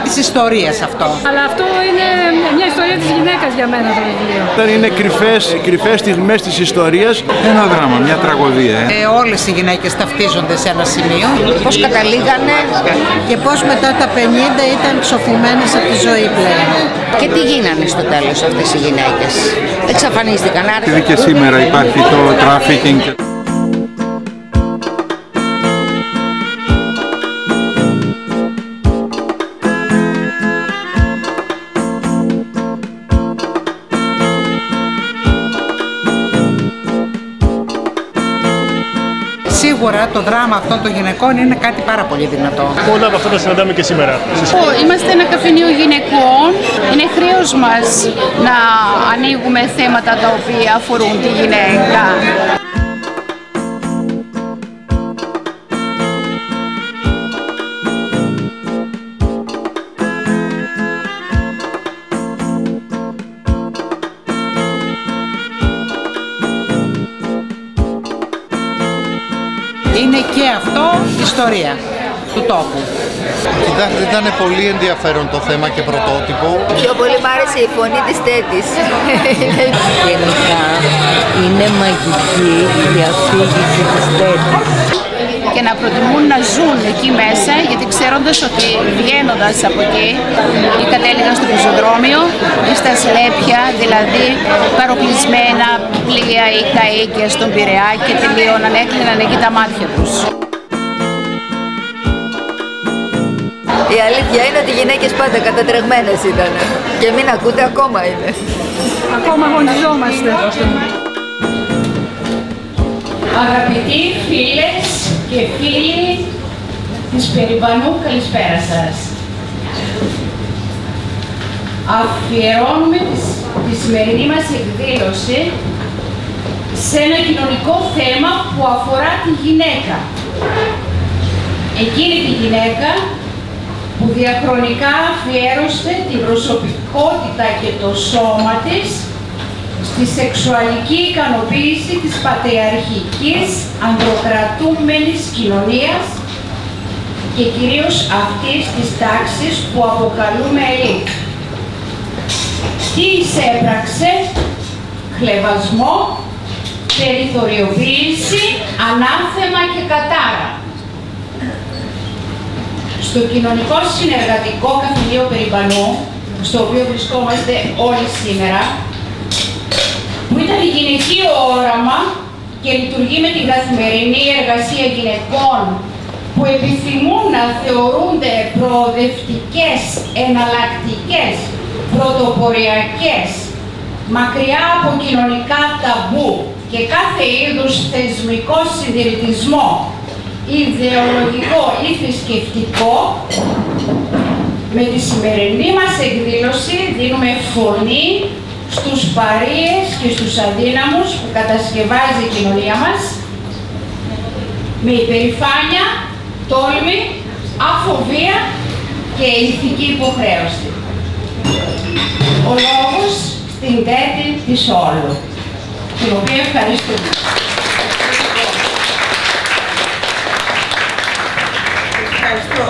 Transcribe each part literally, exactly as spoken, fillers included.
της ιστορίας αυτό. Αλλά αυτό είναι μια ιστορία της γυναίκας για μένα το βιβλίο. Δεν είναι κρυφές, κρυφές στιγμές της ιστορίας. Ένα δράμα, μια τραγωδία. Ε. Ε, όλες οι γυναίκες ταυτίζονται σε ένα σημείο. Πώς καταλήγανε και πώς μετά τα πενήντα ήταν ψοφημένες από τη ζωή πλέον. Και τι γίνανε στο τέλος αυτές οι γυναίκες. Εξαφανίστηκαν. Επειδή και σήμερα υπάρχει το τράφικινγκ. Σίγουρα το δράμα αυτών των γυναικών είναι κάτι πάρα πολύ δυνατό. Πολλά από αυτά τα συναντάμε και σήμερα. Είμαστε ένα καφενείο γυναικών. Είναι χρέος μας να ανοίγουμε θέματα τα οποία αφορούν τη γυναίκα. Είναι και αυτό ιστορία του τόπου. Κοιτάξτε, ήταν πολύ ενδιαφέρον το θέμα και πρωτότυπο. Πιο πολύ μ' άρεσε η φωνή της Τέτης. Γενικά είναι μαγική η αφήγηση της Τέτης. Και να προτιμούν να ζουν εκεί μέσα, γιατί ξέροντας ότι βγαίνοντας από εκεί ή κατέληγαν στο πεζοδρόμιο ή στα σλέπια, δηλαδή παροπλισμένα πλοία ή καΐκια στον Πειραιά και τελείωναν, έκλειναν εκεί τα μάτια τους. Η αλήθεια είναι ότι οι γυναίκες πάντα κατατρεγμένες ήταν. Και μην ακούτε, ακόμα είναι. Ακόμα αγωνιζόμαστε. Αγαπητοί φίλες και φίλοι της Περιβανού, καλησπέρα σας. Αφιερώνουμε τη σημερινή μας εκδήλωση σε ένα κοινωνικό θέμα που αφορά τη γυναίκα. Εκείνη τη γυναίκα που διαχρονικά αφιέρωσε την προσωπικότητα και το σώμα της στη σεξουαλική ικανοποίηση της πατριαρχικής ανδροκρατούμενης κοινωνίας και κυρίως αυτής της τάξης που αποκαλούμε ελίτ. Τι εισέπραξε? Χλευασμό, περιθωριοποίηση, ανάθεμα και κατάρα. Στο κοινωνικό συνεργατικό καφενείο Περιβανού, στο οποίο βρισκόμαστε όλοι σήμερα, που ήταν γυναικείο όραμα και λειτουργεί με την καθημερινή εργασία γυναικών που επιθυμούν να θεωρούνται προοδευτικές, εναλλακτικές, πρωτοποριακές, μακριά από κοινωνικά ταμπού και κάθε είδους θεσμικό συντηρητισμό, ιδεολογικό ή θρησκευτικό, με τη σημερινή μας εκδήλωση δίνουμε φωνή στους παρείες και στους αδύναμους που κατασκευάζει η κοινωνία μας, με υπερηφάνεια, τόλμη, αφοβία και ηθική υποχρέωση. Ο λόγος στην Τέτη της Όλου, την οποία ευχαριστούμε. Ευχαριστώ.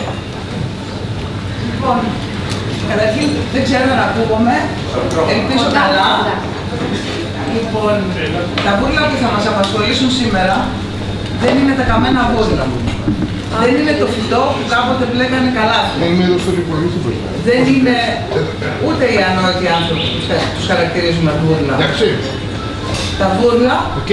Λοιπόν, καταρχήν δεν ξέρω να ακούγομαι, ελπίζω καλά. Λοιπόν, τα βούρλα που θα μας απασχολήσουν σήμερα δεν είναι τα καμένα βούρλα. Δεν είναι το φυτό που κάποτε πλέκανε καλάθι. Δεν είναι ούτε οι ανόητοι άνθρωποι που τους χαρακτηρίζουμε βούρλα. Τα βούρλα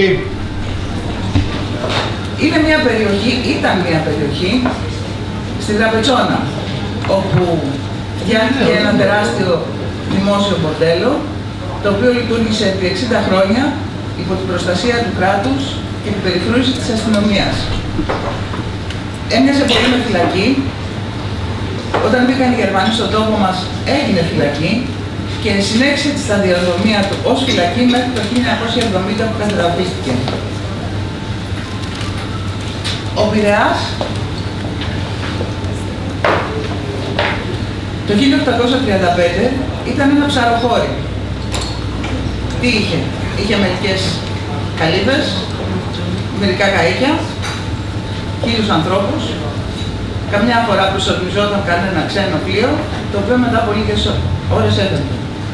είναι μια περιοχή, ήταν μια περιοχή στη Δραπετσόνα, όπου φτιάχτηκε ένα τεράστιο δημόσιο μπορτέλο, το οποίο λειτουργήσε επί εξήντα χρόνια υπό την προστασία του κράτους και την περιφρούρηση της αστυνομίας. Έμοιαζε πολύ με φυλακή. Όταν μπήκαν οι Γερμανοί στον τόπο μας, έγινε φυλακή και συνέχισε τη σταδιοδρομία του ως φυλακή μέχρι το χίλια εννιακόσια εβδομήντα που κατεδαφίστηκε. Ο Πειραιάς το χίλια οκτακόσια τριάντα πέντε ήταν ένα ψαροχώρι. Τι είχε? Είχε μερικές καλύβες, μερικά καΐκια, χίλιους ανθρώπους καμιά φορά προσωπιζόταν κανένα ξένο πλοίο, το οποίο μετά από λίγες ώρες έφερε.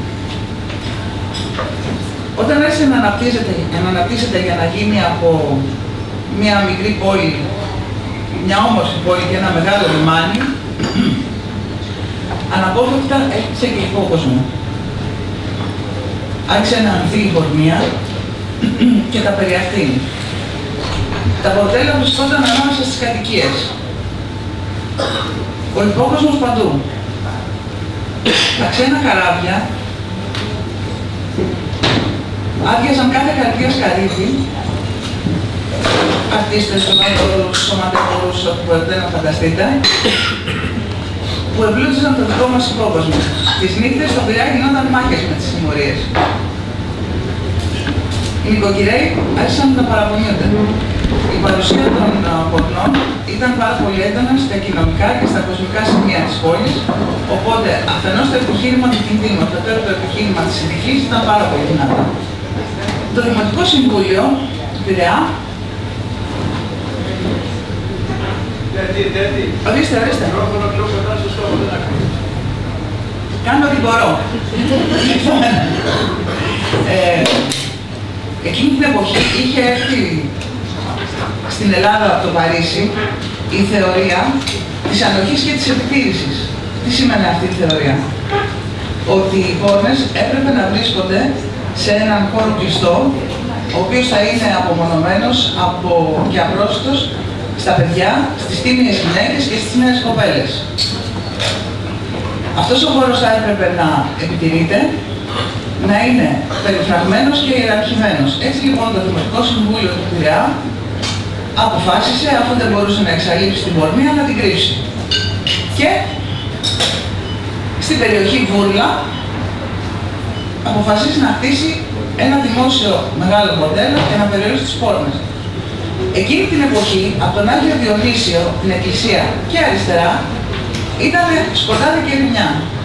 Όταν άρχισε να αναπτύσσεται, να αναπτύσσεται για να γίνει από μια μικρή πόλη, μια όμορφη πόλη και ένα μεγάλο λιμάνι, αναπόφευκτα έκτισε και υπόκοσμο. Άρχισε να ανθεί η πορνεία και τα περιαχτή. Τα μπορτέλα βρισκόταν ανάμεσα στις κατοικίες. Ο υπόκοσμος παντού. Τα ξένα καράβια άδειαζαν κάθε καρδίας καρύδι, αρτίστες, σωματεφόρους, σωματεφόρους, όπου μπορείτε να φανταστείτε, που εμπλούτιζαν το δικό μας υπόκοσμο. Τις νύχτες στο Πειραιά γινόταν μάχες με τις συμμορίες. Οι νοικοκυρέοι άρχισαν να παραπονιούνται. Η παρουσία των πορνών ήταν πάρα πολύ έντονα στα κοινωνικά και στα κοσμικά σημεία της πόλης, οπότε αφενός το επιχείρημα του κινδύνου, αφετέρου το επιχείρημα της συνδικής ήταν πάρα πολύ δυνατό. Το Δημοτικό Συμβούλιο του Πειραιά. Ορίστε, ορίστε. Κάνω ό,τι μπορώ. ε, εκείνη την εποχή είχε έρθει στην Ελλάδα από το Παρίσι η θεωρία της ανοχής και της επιτήρησης. Τι σημαίνει αυτή η θεωρία? Ότι οι πόρνες έπρεπε να βρίσκονται σε έναν χώρο κλειστό, ο οποίος θα είναι απομονωμένος από... και απρόσιτος στα παιδιά, στις τίμιες γυναίκες και στις νέες κοπέλες. Αυτός ο χώρος θα έπρεπε να επιτηρείται, να είναι περιφραγμένος και ιεραρχημένος. Έτσι λοιπόν το Δημοτικό Συμβούλιο του Πειραιά αποφάσισε, αφού δεν μπορούσε να εξαλείψει την πορνεία, να την κρύψει. Και στην περιοχή Βούρλα αποφασίσει να χτίσει ένα δημόσιο μεγάλο μπορτέλο και να περιορίσει τις πόρνες. Εκείνη την εποχή, από τον Άγιο Διονύσιο, την εκκλησία και αριστερά, ήταν σκοτάδι και ερημιά.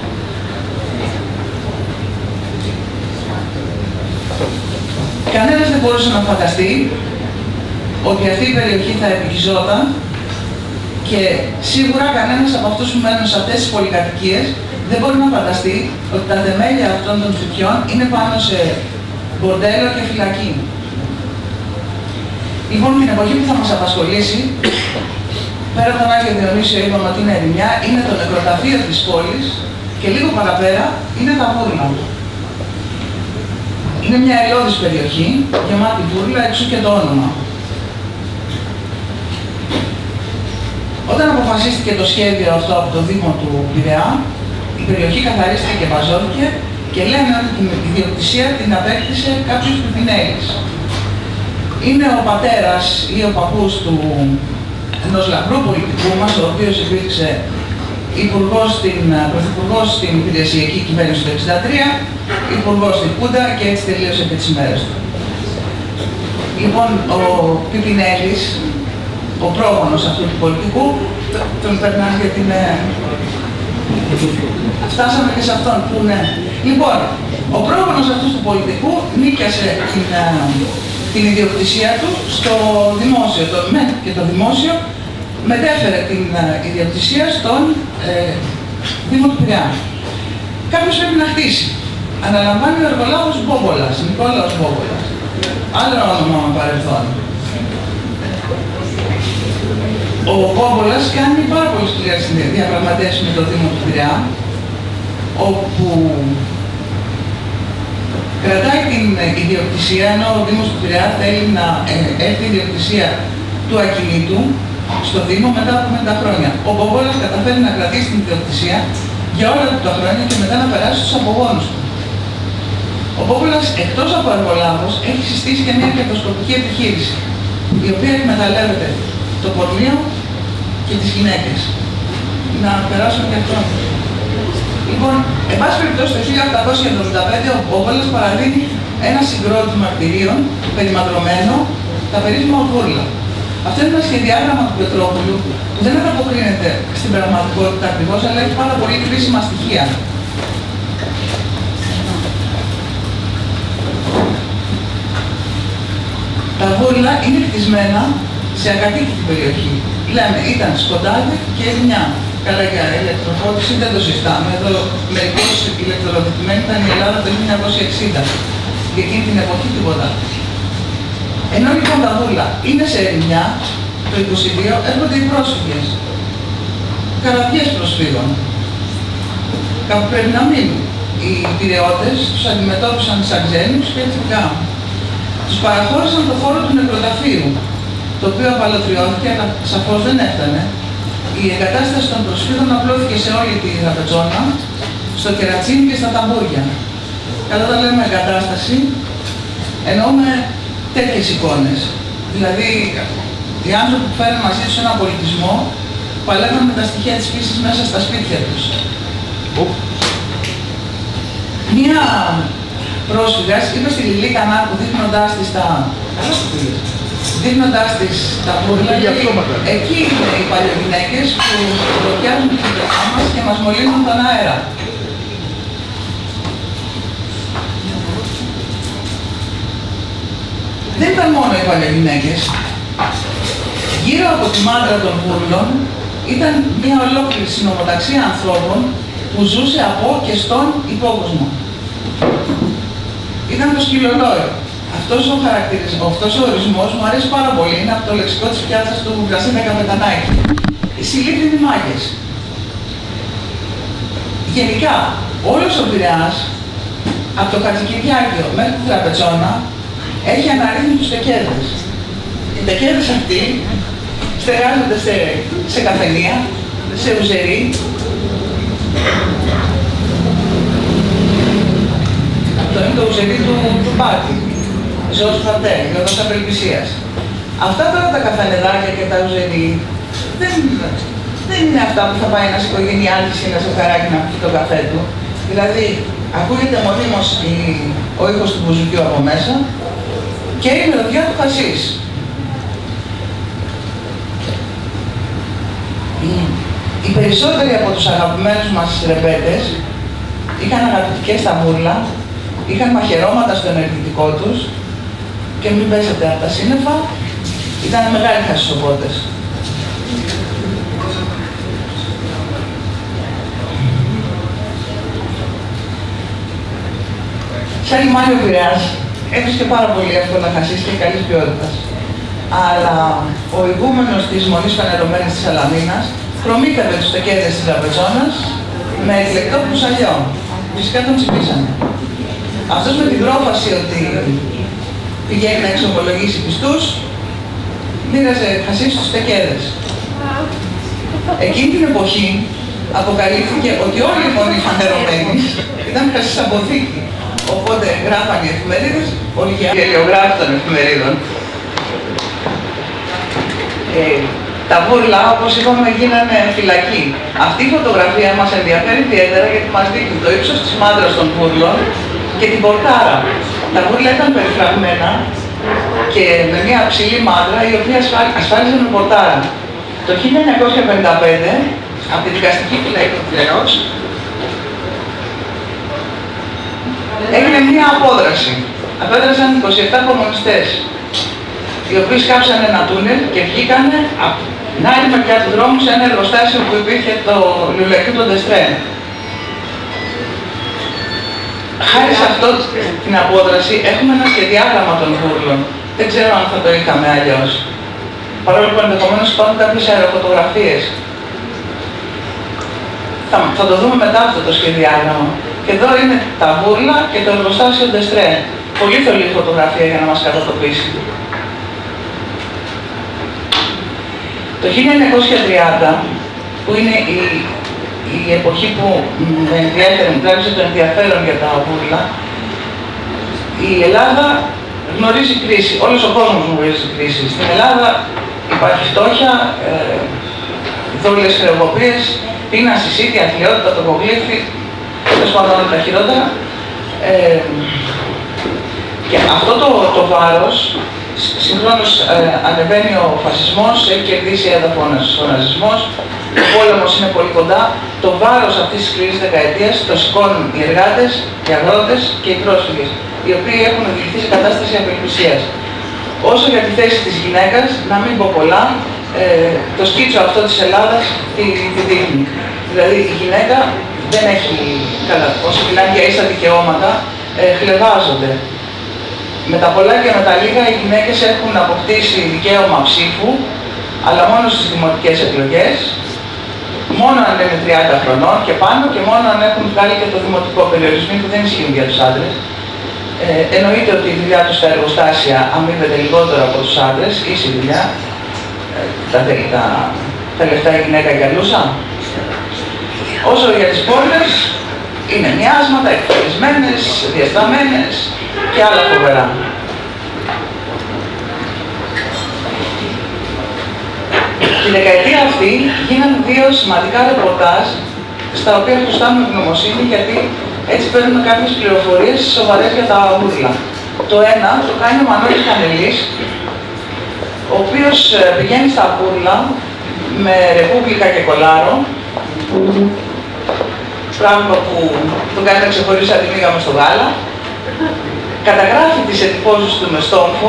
Κανένας δεν μπορούσε να φανταστεί ότι αυτή η περιοχή θα επικιζόταν και σίγουρα κανένας από αυτούς που μένουν σε αυτές τις πολυκατοικίες δεν μπορεί να φανταστεί ότι τα θεμέλια αυτών των σπιτιών είναι πάνω σε μπορντέλο και φυλακή. Λοιπόν, την εποχή που θα μας απασχολήσει, πέρα από τον Άγιο Διονύσιο είπαμε ότι είναι ερημιά, είναι το νεκροταφείο της πόλης και λίγο παραπέρα είναι τα Βούρλα. Είναι μια ελαιώδης περιοχή, γεμάτη βούρλα, εξού και το όνομα. Όταν αποφασίστηκε το σχέδιο αυτό από το Δήμο του Πειραιά, η περιοχή καθαρίστηκε και βαζώθηκε και λένε ότι την ιδιοκτησία την απέκτησε κάποιος Πιπινέλης. Είναι ο πατέρας ή ο παππούς του ενός λαμπρού πολιτικού μας, ο οποίος υπήρξε υπουργός στην, πρωθυπουργός στην υπηρεσιακή κυβέρνηση του εξήντα τρία, υπουργός στην Κούντα και έτσι τελείωσε και τις ημέρες του. Λοιπόν, ο Πιπινέλης, ο πρόγονος αυτού του πολιτικού, τον περνάει γιατί είναι... Φτάσαμε και σε αυτόν που είναι... Λοιπόν, ο πρόγονος αυτού του πολιτικού νίκιασε την, την ιδιοκτησία του στο δημόσιο, το ΜΕΝ και το δημόσιο, μετέφερε την ιδιοκτησία στον ε, Δήμο του Πειραιά. Κάποιος πρέπει να χτίσει. Αναλαμβάνει ο εργολάβος Μπόμπολας, Νικόλαος Μπόμπολας. Άλλο όνομα με παρελθόν. Ο Μπόμπολας κάνει πάρα πολύ σκληρές διαπραγματεύσεις με το Δήμο του Πειραιά, όπου κρατάει την ιδιοκτησία, ενώ ο Δήμος του Πειραιά θέλει να έρθει η ιδιοκτησία του ακινήτου στο Δήμο μετά από πενήντα χρόνια. Ο Μπόμπολας καταφέρει να κρατήσει την ιδιοκτησία για όλα τα χρόνια και μετά να περάσει στους απογόνους του. Ο Μπόμπολας, εκτός από εργολάβος, έχει συστήσει και μια κερδοσκοπική επιχείρηση, η οποία εκμεταλλεύεται το πορνείο και τις γυναίκες. Να περάσουμε και αυτό. Λοιπόν, εν πάση περιπτώσει, το χίλια οκτακόσια εβδομήντα πέντε ο Μπόμπολας παραδίνει ένα συγκρότημα κτηρίων περιμαντρωμένο τα περίφημα Βούρλα. Αυτό είναι ένα σχεδιάγραμμα του Πετρόπουλου που δεν ανταποκρίνεται στην πραγματικότητα ακριβώς, αλλά έχει πάρα πολύ κρίσιμα στοιχεία. Τα Βούρλα είναι κτισμένα σε ακατοίκητη περιοχή. λέμε ήταν σκοτάδι και ερημιά. Καλά, για ηλεκτροφώτιση δεν το συζητάμε. Εδώ μερικώς ηλεκτροδοτημένη ήταν η Ελλάδα το χίλια εννιακόσια εξήντα. Και εκείνη την εποχή τίποτα. Ενώ λοιπόν τα Βούλα είναι σε ερημιά, το είκοσι δύο έρχονται οι πρόσφυγες. Καραβιές προσφύγων. Κάπου πρέπει να μείνουν. Οι πειραιώτες τους αντιμετώπισαν σαν ξένους και εθνικά. Τους παραχώρησαν το χώρο του νεκροταφείου, το οποίο απαλωτριώθηκε, αλλά σαφώς δεν έφτανε. Η εγκατάσταση των προσφύγων απλώθηκε σε όλη τη Τραπετσόνα, στο Κερατσίνι και στα Ταμπούρια. Κατά τα λέμε εγκατάσταση, εννοούμε τέτοιες εικόνες. Δηλαδή, οι άνθρωποι που φέρνουν μαζί τους έναν πολιτισμό, παλεύαν με τα στοιχεία της φύσης μέσα στα σπίτια τους. Μία πρόσφυγας είπε στη Λιλή Κανάκου, δείχνοντάς της τα... δείχνοντάς της τα Βούλα, εκεί είναι οι παλιογυναίκες που μπλοκιάζουν την πλευρά μας και μας μολύνουν τον αέρα. Δεν ήταν μόνο οι παλιογυναίκες. Γύρω από τη μάντρα των Βούρλων ήταν μια ολόκληρη συνομοταξία ανθρώπων που ζούσε από και στον υπόκοσμο. Ήταν το σκυλολόι. Αυτός ο χαρακτηρισμός, αυτός ο ορισμός μου αρέσει πάρα πολύ. Είναι από το λεξικό της πιάτσας του Γκρασίντα Καπετανάκη. Οι συλλήφθηνοι μάγκες. Γενικά, όλος ο Πειραιάς, από το Χατζικυριάκιο μέχρι τη Τραπετσόνα, έχει αναρρύθμιτους τεκέδες. Οι τεκέδες αυτοί στεγάζονται σε, σε καφενεία, σε ουζερί. Αυτό είναι το ουζερί του, του Πάτη, Ζωός Φαντέ, Γιώργος Απελπισίας. Αυτά τώρα τα καφενεδάκια και τα ουζερί δεν, δεν είναι αυτά που θα πάει ένας οικογενειάρχης ή ένα ζευγαράκι να πιει το καφέ του. Δηλαδή, ακούγεται μονίμως η, ο ήχος του μπουζουκιού από μέσα και η μελωδιά του χασίς. Οι περισσότεροι από τους αγαπημένους μας ρεπέτες είχαν αγαπητικές στα Βούρλα, είχαν μαχαιρώματα στο ενεργητικό τους και μην πέσετε από τα σύννεφα, ήταν μεγάλοι χασισοπότες. Σαν λιμάνι ο Πειραιάς έβρισκε πάρα πολύ εύκολα χασίς και καλής ποιότητας. Αλλά ο ηγούμενος της Μονής Φανερωμένης της Σαλαμίνας προμήθευε τους τεκέδες της Τραπετσόνας με εκλεκτό πουσαλιό. Φυσικά τον ψηφίσανε. Αυτός με την πρόφαση ότι πηγαίνει να εξομολογήσει πιστούς, μοίραζε χασίς στους τεκέδες. Εκείνη την εποχή αποκαλύφθηκε ότι όλοι οι Μονοί Φανερωμένης ήταν χασίς αποθήκη. Οπότε γράφαν οι εφημερίδες, όλοι οι αλληλογράφοι των εφημερίδων. Ε, τα Βούρλα, όπως είπαμε, γίνανε φυλακή. Αυτή η φωτογραφία μας ενδιαφέρει ιδιαίτερα γιατί μας δείχνει το ύψος της μάντρας των Βούρλων και την πορτάρα. Τα Βούρλα ήταν περιφραγμένα και με μια ψηλή μάντρα η οποία ασφάλιζε με πορτάρα. Το χίλια εννιακόσια πενήντα πέντε, από τη δικαστική φυλακή του Πειραιώς, έγινε μια απόδραση. Απέδρασαν είκοσι επτά κομμουνιστές, οι οποίοι σκάψαν ένα τούνελ και βγήκανε από την άλλη μεριά του δρόμου σε ένα εργοστάσιο που υπήρχε το λουλεκιού των Ντεστρέ. Χάρη σε αυτό την απόδραση έχουμε ένα σχεδιάγραμμα των Βούρλων. Δεν ξέρω αν θα το είχαμε αλλιώς. Παρόλο που ενδεχομένως υπάρχουν κάποιες αεροφωτογραφίες. Θα, θα το δούμε μετά αυτό το σχεδιάγραμμα. Και εδώ είναι τα Βούρλα και το εργοστάσιο Ντεστρέ. Πολύ θολή φωτογραφία για να μας κατατοπίσει. Το χίλια εννιακόσια τριάντα, που είναι η, η εποχή που με τράβηξε το ενδιαφέρον για τα Βούρλα, η Ελλάδα γνωρίζει κρίση. Όλος ο κόσμος γνωρίζει κρίση. Στην Ελλάδα υπάρχει φτώχεια, ε, δόλιες χρεοκοπίες, πείνα, συσίτια, αθλειότητα, τοκογλύφη, τέλος πάντων όλα τα χειρότερα. Ε, και αυτό το, το βάρος, συγχρόνως ε, ανεβαίνει ο φασισμός, έχει κερδίσει έδαφος ο ναζισμός, ο πόλεμος είναι πολύ κοντά. Το βάρος αυτής της σκληρής δεκαετίας το σηκώνουν οι εργάτες, οι αγρότες και οι πρόσφυγες, οι οποίοι έχουν οδηγηθεί σε κατάσταση απελπισίας. Όσο για τη θέση της γυναίκας, να μην πω πολλά, ε, το σκίτσο αυτό της Ελλάδας τη, τη δείχνει. Δηλαδή η γυναίκα δεν έχει, καλά, όσο μιλάνε για ίσα δικαιώματα, ε, χλευάζονται. Με τα πολλά και με τα λίγα οι γυναίκες έχουν αποκτήσει δικαίωμα ψήφου, αλλά μόνο στις δημοτικές εκλογές, μόνο αν είναι τριάντα χρονών και πάνω και μόνο αν έχουν βγάλει και το δημοτικό περιορισμό που δεν ισχύουν για τους άντρες. Ε, εννοείται ότι η δουλειά τους στα εργοστάσια αμείβεται λιγότερο από τους άντρες, ίση δουλειά. Ε, τα, τα, τα λεφτά η γυναίκα γυαλούσα. Όσο για τις πόλεις, είναι μοιάσματα, εκφυλισμένες, διασταμένες και άλλα φοβερά. Τη δεκαετία αυτή γίνανε δύο σημαντικά ρεπορτάζ στα οποία χρωστάμε ευγνωμοσύνη, γιατί έτσι παίρνουμε κάποιες πληροφορίες σοβαρές για τα ούρλα. Το ένα το κάνει ο Μανώλης Κανελής, ο οποίος πηγαίνει στα ούρλα με ρεπούμπλικα και κολάρο, πράγμα που τον κάνει να ξεχωρίσει σαν τη μύγα μες στο γάλα, καταγράφει τις εντυπώσεις του με στόμφο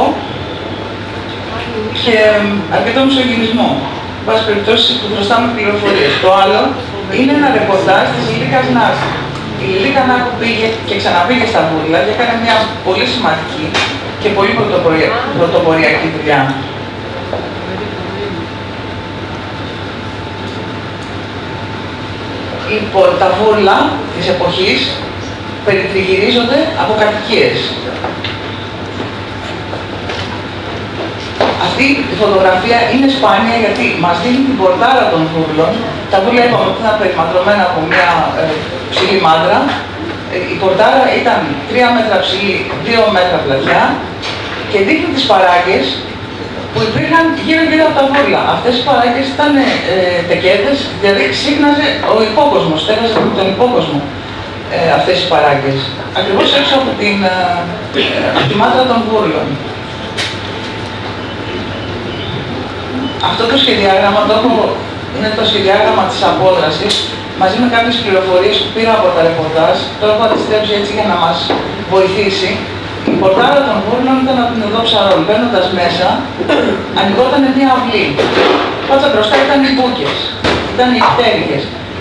και αρκετό μισογυνισμό. Εν πάση περιπτώσει που χρωστάμε πληροφορίες. Το άλλο είναι ένα ρεπορτάζ της Λιλίκας Νάκου. Η Λιλίκα Νάκου πήγε και ξαναπήγε στα βούρλα και έκανε μια πολύ σημαντική και πολύ πρωτοποριακή δουλειά. Λοιπόν, τα βούρλα της εποχής περιτριγυρίζονται από κατοικίες. Αυτή η φωτογραφία είναι σπάνια γιατί μας δίνει την πορτάρα των βούρλων. Τα βούρλα είπαμε ότι ήταν περιμαντρωμένα από μια ε, ψηλή μάντρα. Ε, η πορτάρα ήταν τρία μέτρα ψηλή, δύο μέτρα πλατιά και δείχνει τις παράγκες που υπήρχαν γύρω-γύρω από τα βούρλα. Αυτές οι παράγκες ήταν ε, τεκέτες, δηλαδή σύγχναζε ο υπόκοσμος, στέγαζε τον υπόκοσμο ε, αυτές οι παράγκες. Ακριβώς έξω από την, ε, από τη μάντρα των βούρλων. Αυτό το σχεδιάγραμμα το έχω, είναι το σχεδιάγραμμα της απόδρασης, μαζί με κάποιες πληροφορίες που πήρα από τα ρεπορτάζ. Το έχω αντιστρέψει έτσι για να μας βοηθήσει. Η πορτάρα των βούρλων ήταν από την οδό Ψαρών. Μπαίνοντας μέσα, ανοιγόταν μια αυλή. Πάτσα μπροστά ήταν οι μπούκες, ήταν οι πτέρυγες.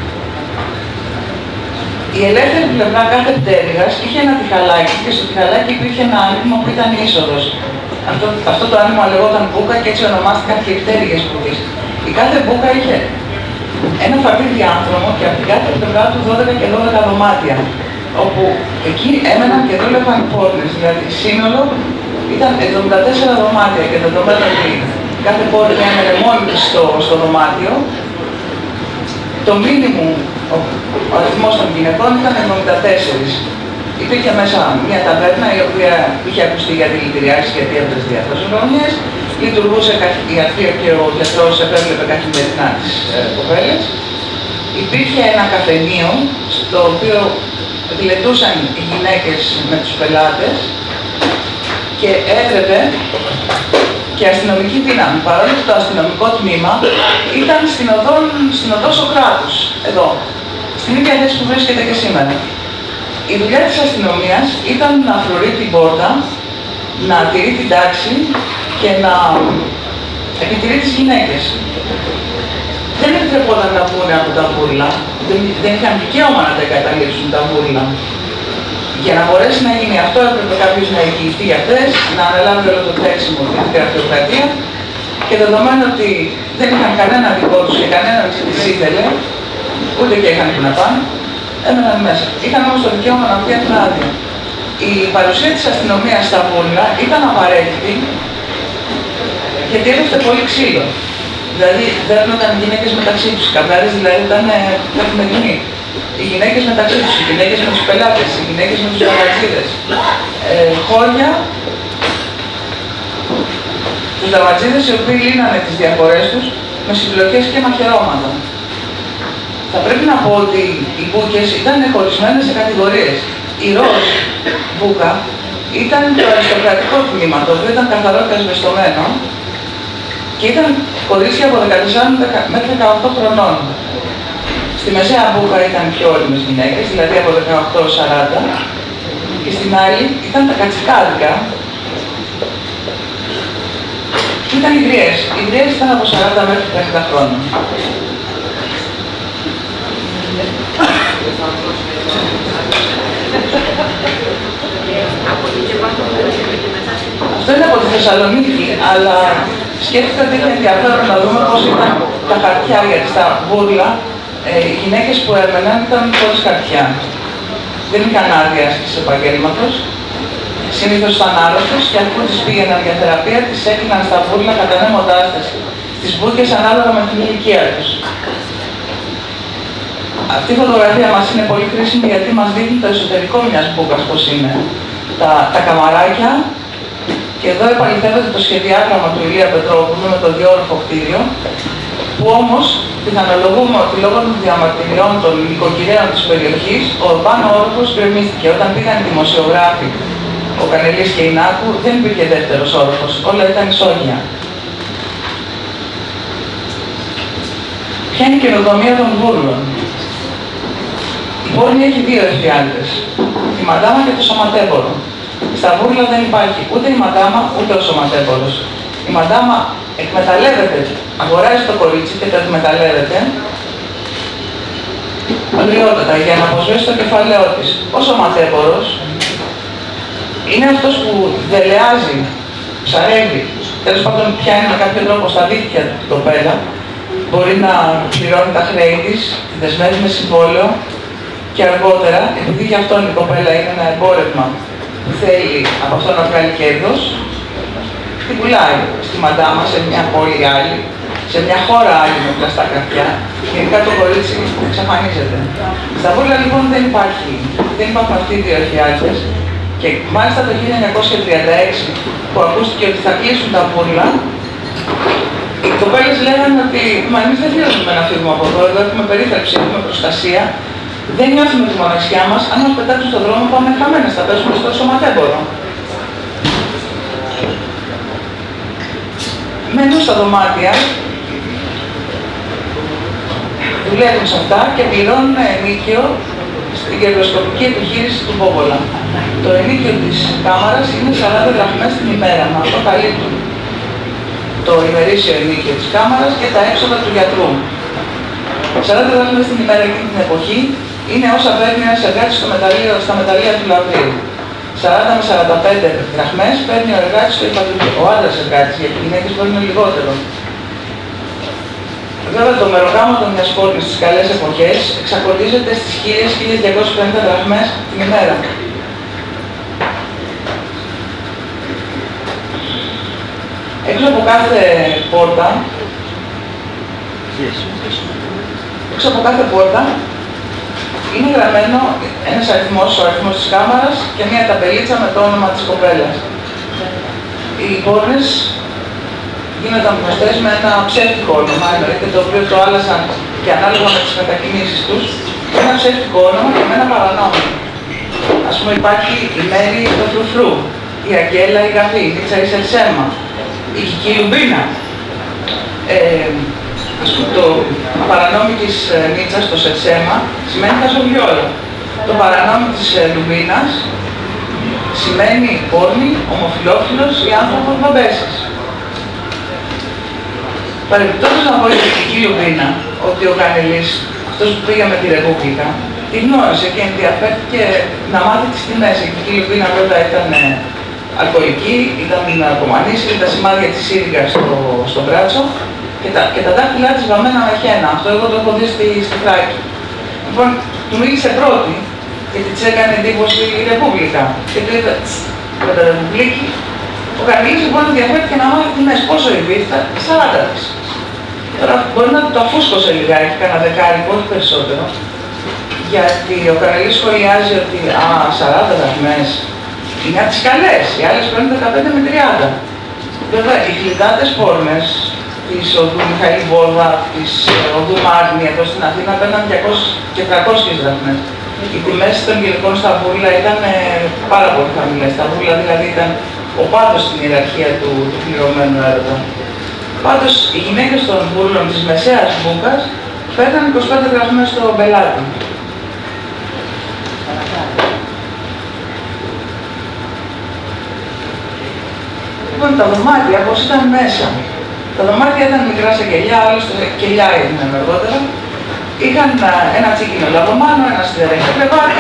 Η ελεύθερη πλευρά κάθε πτέρυγας είχε ένα τυχαλάκι και στο τυχαλάκι υπήρχε ένα άνοιγμα που ήταν η είσοδος. Αυτό, αυτό το άνοιγμα λεγόταν μπούκα και έτσι ονομάστηκαν και οι πτέρυγες μπούκες. Η κάθε μπούκα είχε ένα φαρδί διάνθρωμο και από την κάθε πλευρά του δώδεκα και δώδεκα δωμάτια, όπου εκεί έμεναν και δούλευαν πόρνες, δηλαδή σύνολο ήταν εβδομήντα τέσσερα δωμάτια και δεδομένου ότι κάθε πόρνη έμενε μόνη της στο, στο δωμάτιο, το μήνυμο, ο, ο αριθμός των γυναικών ήταν εβδομήντα τέσσερα. Υπήρχε μέσα μια ταβέρνα η οποία είχε ακουστεί για δηλητηριάσεις γιατί έβρες διάφορες γνώμιες, λειτουργούσε ιατρείο και ο γιατρός επέβλεπε καθημερινά τις ε, κοπέλες. Υπήρχε ένα καφενείο στο οποίο γλεντούσαν οι γυναίκες με τους πελάτες και έπρεπε και αστυνομική δύναμη, παρόλο που το αστυνομικό τμήμα ήταν στην οδό, στην οδό Σοκράτους, εδώ, στην ίδια θέση που βρίσκεται και σήμερα. Η δουλειά της αστυνομίας ήταν να φρουρεί την πόρτα, να τηρεί την τάξη και να επιτηρεί τις γυναίκες. Δεν επιτρεπόταν να βγουν από τα βούρλα, δεν, δεν είχαν δικαίωμα να τα εγκαταλείψουν τα βούρλα. Για να μπορέσει να γίνει αυτό έπρεπε κάποιος να εγγυηθεί για αυτές, να αναλάβει όλο το τρέξιμο και την γραφειοκρατία και δεδομένου ότι δεν είχαν κανένα δικό τους και κανένα τις ήθελε, ούτε και είχαν που να πάνε, έμεναν μέσα. Είχαν όμως το δικαίωμα να βγαίνουν άδεια. Η παρουσία της αστυνομίας στα βούρλα ήταν απαραίτητη γιατί έπεφτε πολύ ξύλο. Δηλαδή δέρνονταν οι γυναίκες μεταξύ τους, οι καυγάδες δηλαδή ήταν καθημερινοί. Οι γυναίκες μεταξύ τους, οι γυναίκες με τους πελάτες, οι γυναίκες με τους δαματζίδες. Ε, χώρια, τους δαματζίδες οι οποίοι λύνανε τις διαφορές τους με συμπλοκές και μαχαιρώματα. Θα πρέπει να πω ότι οι μπούκες ήταν χωρισμένες σε κατηγορίες. Η ροζ μπούκα ήταν το αριστοκρατικό τμήμα, το οποίο ήταν καθαρό και ασβεστομένο και ήταν κορίτσια από δεκατέσσερα μέχρι δεκαοκτώ χρονών. Στη μεσαία μπούκα ήταν πιο όριμες γυναίκες, δηλαδή από δεκαοκτώ έως σαράντα, και στην άλλη ήταν τα κατσικάδικα, Ήταν ιδρυές. Οι ιδρυές ήταν από σαράντα μέχρι πενήντα χρόνια. Αυτό είναι από τη Θεσσαλονίκη, αλλά σκέφτηκα ότι είναι ενδιαφέρον να δούμε πώς ήταν τα χαρτιά, γιατί στα βούρλα ε, οι γυναίκες που έμεναν ήταν χωρίς χαρτιά. Δεν είχαν άδεια στις επαγγέλματος. Συνήθως ήταν άρρωστες και αφού τις πήγαιναν για θεραπεία, τις έκλειναν στα βούρλα κατανέμοντάς τις στις μπούκες ανάλογα με την ηλικία τους. Αυτή η φωτογραφία μας είναι πολύ χρήσιμη γιατί μας δείχνει το εσωτερικό μιας μπούκας πώς είναι. Τα, τα καμαράκια, και εδώ επαληθεύεται το σχεδιάγραμμα του Ηλία Πετρόπουλου με το διόρροφο κτίριο, που όμως πιθανολογούμε ότι λόγω των διαμαρτυριών των νοικοκυρέων της περιοχής, ο πάνω όροφος γκρεμίστηκε. Όταν πήγαν οι δημοσιογράφοι, ο Κανελής και η Νάκου, δεν υπήρχε δεύτερος όροφος, όλα ήταν ισόγεια. Ποια είναι η καινοτομία των βούρλων? Η Πόρνη έχει δύο εφιάλτες, τη μαντάμα και το σωματέμπορο. Στα βούρλα δεν υπάρχει ούτε η μαντάμα ούτε ο σωματέμπορος. Η μαντάμα εκμεταλλεύεται, αγοράζει το κορίτσι και το εκμεταλλεύεται αγριότατα για να αποσβέσει το κεφαλαίο της. Ο σωματέμπορος είναι αυτός που δελεάζει, ψαρεύει, τέλος πάντων πιάνει με κάποιο τρόπο στα δίχτυα την κοπέλα, μπορεί να πληρώνει τα χρέη της, τη δεσμεύει με συμβόλαιο και αργότερα, επειδή για αυτόν η κοπέλα είναι ένα εμπόρευμα που θέλει από αυτό να βγάλει κέρδος, την πουλάει στη μαντάμα σε μια πόλη άλλη, σε μια χώρα άλλη με πλαστά καρδιά, γενικά το κορίτσι εξαφανίζεται. Στα βούρλα λοιπόν δεν υπάρχει, δεν υπάρχουν αυτοί οι δύο εφιάλτες και μάλιστα το χίλια εννιακόσια τριάντα έξι που ακούστηκε ότι θα κλείσουν τα βούρλα, οι κοπέλες λέγανε ότι μα εμείς δεν θέλουμε να φύγουμε από εδώ, εδώ έχουμε περίθαλψη, έχουμε προστασία. Δεν νιώθουμε τη μοναξιά μας, αν μας πετάξουν στον δρόμο πάμε χαμένες, θα πέσουμε στο σωματέμπορο. Μένουν στα δωμάτια, δουλεύουν σε αυτά και πληρώνουν ενίκιο στην κερδοσκοπική επιχείρηση του Πόπολα. Το ενίκιο της κάμαρας είναι σαράντα δραχμές την ημέρα, μα αυτό καλύπτουν το ημερήσιο ενίκιο της κάμαρας και τα έξοδα του γιατρού. σαράντα δραχμές την ημέρα εκείνη την εποχή είναι όσα παίρνει ένας εργάτης στο μεταλλείο, στα μεταλλεία του Λαβρίου. σαράντα με σαράντα πέντε δραχμές παίρνει ο εργάτης στο υπαλληλικό, ο άντρας εργάτης, γιατί οι γυναίκες παίρνουν λιγότερο. Βέβαια το μεροκάματο μιας πόλης στις καλές εποχές εξακολουθίζεται στις χίλιες με χίλιες διακόσιες πενήντα δραχμές την ημέρα. Έξω από κάθε πόρτα, έξω από κάθε πόρτα είναι γραμμένο ένας αριθμός, ο αριθμός της κάμαρας και μια ταμπελίτσα με το όνομα της κοπέλας. Οι πόρνες γίνονταν γνωστές με ένα ψεύτικο όνομα, εννοείται, το οποίο το άλλαζαν και ανάλογα με τις μετακινήσεις τους, ένα ψεύτικο όνομα και με ένα παρανόμιο. Ας πούμε υπάρχει η Μέρη το Φρουφρού, η Αγγέλα η Γαβή, η Νίτσα η Σερσέμα, η Κική Λουμπίνα. Ε, Ας πούμε, το παρανόμι της Νίτσας, το Σερσέμα, σημαίνει χαζοβιόλα. Το παρανόμι της Λουμπίνας σημαίνει πόρνη, ομοφυλόφιλος ή άνθρωπος βαμπέσης. Παρεμπιπτόντως να πω για την Κική Λουμπίνα ότι ο Κανελής, αυτός που πήγε με τη Ρεπούμπλικα, τη γνώρισε και ενδιαφέρθηκε να μάθει τις τιμές. Η Κική Λουμπίνα βέβαια ήταν αλκοολική, ήταν ναρκωμανής, είχε τα σημάδια της σύριγγας στο, στο μπράτσο και τα, και τα δάχτυλά της βαμμένα με χένα. Αυτό εγώ το έχω δει στη, στη Θράκη. Λοιπόν, του μίλησε πρώτη γιατί της έκανε εντύπωση η Ρεπούμπλικα. Και του είπε με τα Ρεπουμπλίκη. Ο Κανελής λοιπόν ενδιαφέρθηκε να μάθει τιμές. Πόσο η βίθα, σαράντα της. Τώρα μπορεί να το αφούσκωσε λιγάκι, κανένα δεκάρικο, όχι περισσότερο. Γιατί ο Κανελής σχολιάζει ότι α, σαράντα δραχμές είναι από τις καλές, οι άλλες παίρνουν δεκαπέντε με τριάντα. Βέβαια, οι χλιδάτες πόρνες της οδού Μιχαήλ Βόδα, της οδού Μάγνη εδώ στην Αθήνα παίρναν διακόσιες και τριακόσιες δραχμές. Οι τιμές των γυναικών στα βούρλα ήταν ε, πάρα πολύ χαμηλές. Τα βούρλα δηλαδή ήταν ο πάτος στην ιεραρχία του, του πληρωμένου έρωτα. Πάντως, οι γυναίκες των βούρλων της μεσαίας μπούκας παίρναν είκοσι πέντε δραχμές στο πελάτη. λοιπόν τα δωμάτια πώς ήταν μέσα. Τα δωμάτια ήταν μικρά σε κελιά, άλλωστε κελιά έγιναν αργότερα. Είχαν ένα τσίκινο λαβομάνο, ένα σιδερένιο κρεβάτι,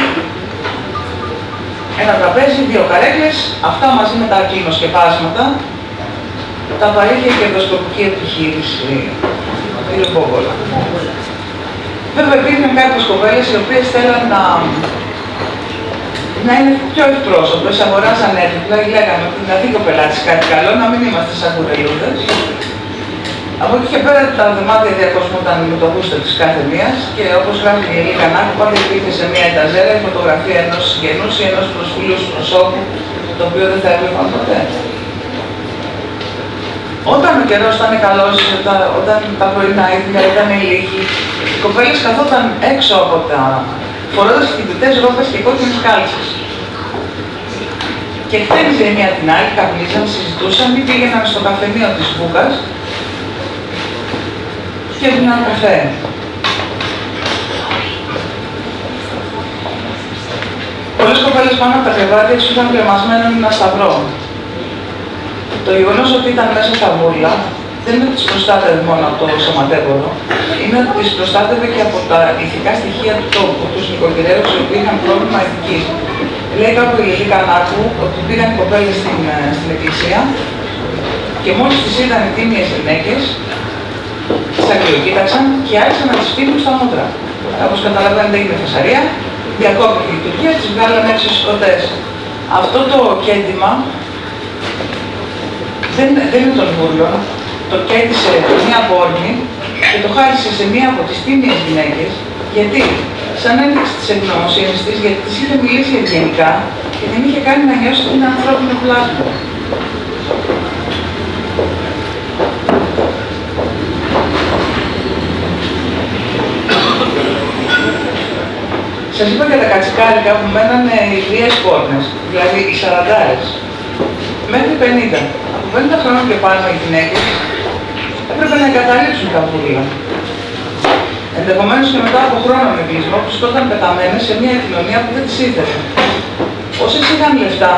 ένα τραπέζι, δύο καρέκλες, αυτά μαζί με τα κλινοσκεπάσματα, τα παρήχε και ενδοσκοπική επιχείρηση, κύριο Μπόμπολα. Βέβαια υπήρχαν κάποιες κοπέλες οι οποίες θέλαν να, να είναι πιο ευπρόσωπες, αγοράζαν έπιπλα, λέγαμε ότι να δει ο πελάτης κάτι καλό, να μην είμαστε σαν κουρελούδες. Από εκεί και πέρα τα δωμάτια διακοσμούνταν με το γούστο της κάθε μίας και όπως γράφει η Ελή Κανάκου, πάντα υπήρχε σε μία εταζέρα η φωτογραφία ενός συγγενούς ή ενός προσφυλούς προσώπου, το οποίο δεν θα έβλεπαν ποτέ. Όταν ο καιρός ήταν καλός, όταν, όταν τα πρωινά ήθελα ήταν λίγοι, οι κοπέλες καθόταν έξω από τα φορώντας χτυπητές ρόπες και κόκκινες κάλτσες. Και χτένιζε η μία την άλλη, καπνίζαν, συζητούσαν ή πήγαιναν στο καφενείο της Βούκας και έπιναν καφέ. Πολλές κοπέλες πάνω από τα κρεβάτια τους ήταν κρεμασμένοι με ένα σταυρό. Το γεγονός ότι ήταν μέσα στα βούρλα δεν είναι ότι τις προστάτευε μόνο από το σωματέπορο, είναι ότι τις προστάτευε και από τα ηθικά στοιχεία του τόπου, τους νοικοκυρέους οι οποίοι είχαν πρόβλημα ηθικής. Λέει κάπου η Ελή Κανάκου ότι πήγαν οι κοπέλες στην, στην εκκλησία και μόλις τις είδαν οι τίμιες γυναίκες, τις αγγελοκοίταξαν και άρχισαν να τις πίνουν στα μούτρα. Όπως καταλαβαίνετε έγινε φασαρία, διακόπηκε η λειτουργία, τις βγάλανε έξω στις σκοτές. Αυτό το κέντημα δεν, δεν είναι τον βούρλο, το κέντησε μία πόρνη και το χάρισε σε μία από τις τίμιες γυναίκες, γιατί σαν ένδειξη της ευγνωμοσύνης της, γιατί της είχε μιλήσει ευγενικά και την είχε κάνει να νιώσει ότι είναι ανθρώπινο πλάσμα. Σας είπα για τα κατσικάρικα που μένανε οι βίες πόρνες, δηλαδή οι σαραντάρες, μέχρι πενήντα. Από πενήντα χρόνων και πάνω οι γυναίκες έπρεπε να εγκαταλείψουν τα βούρλα. Ενδεχομένως και μετά από χρόνο με κλεισμό βρισκόταν πεταμένες σε μια κοινωνία που δεν τις ήθελε. Όσες είχαν λεφτά,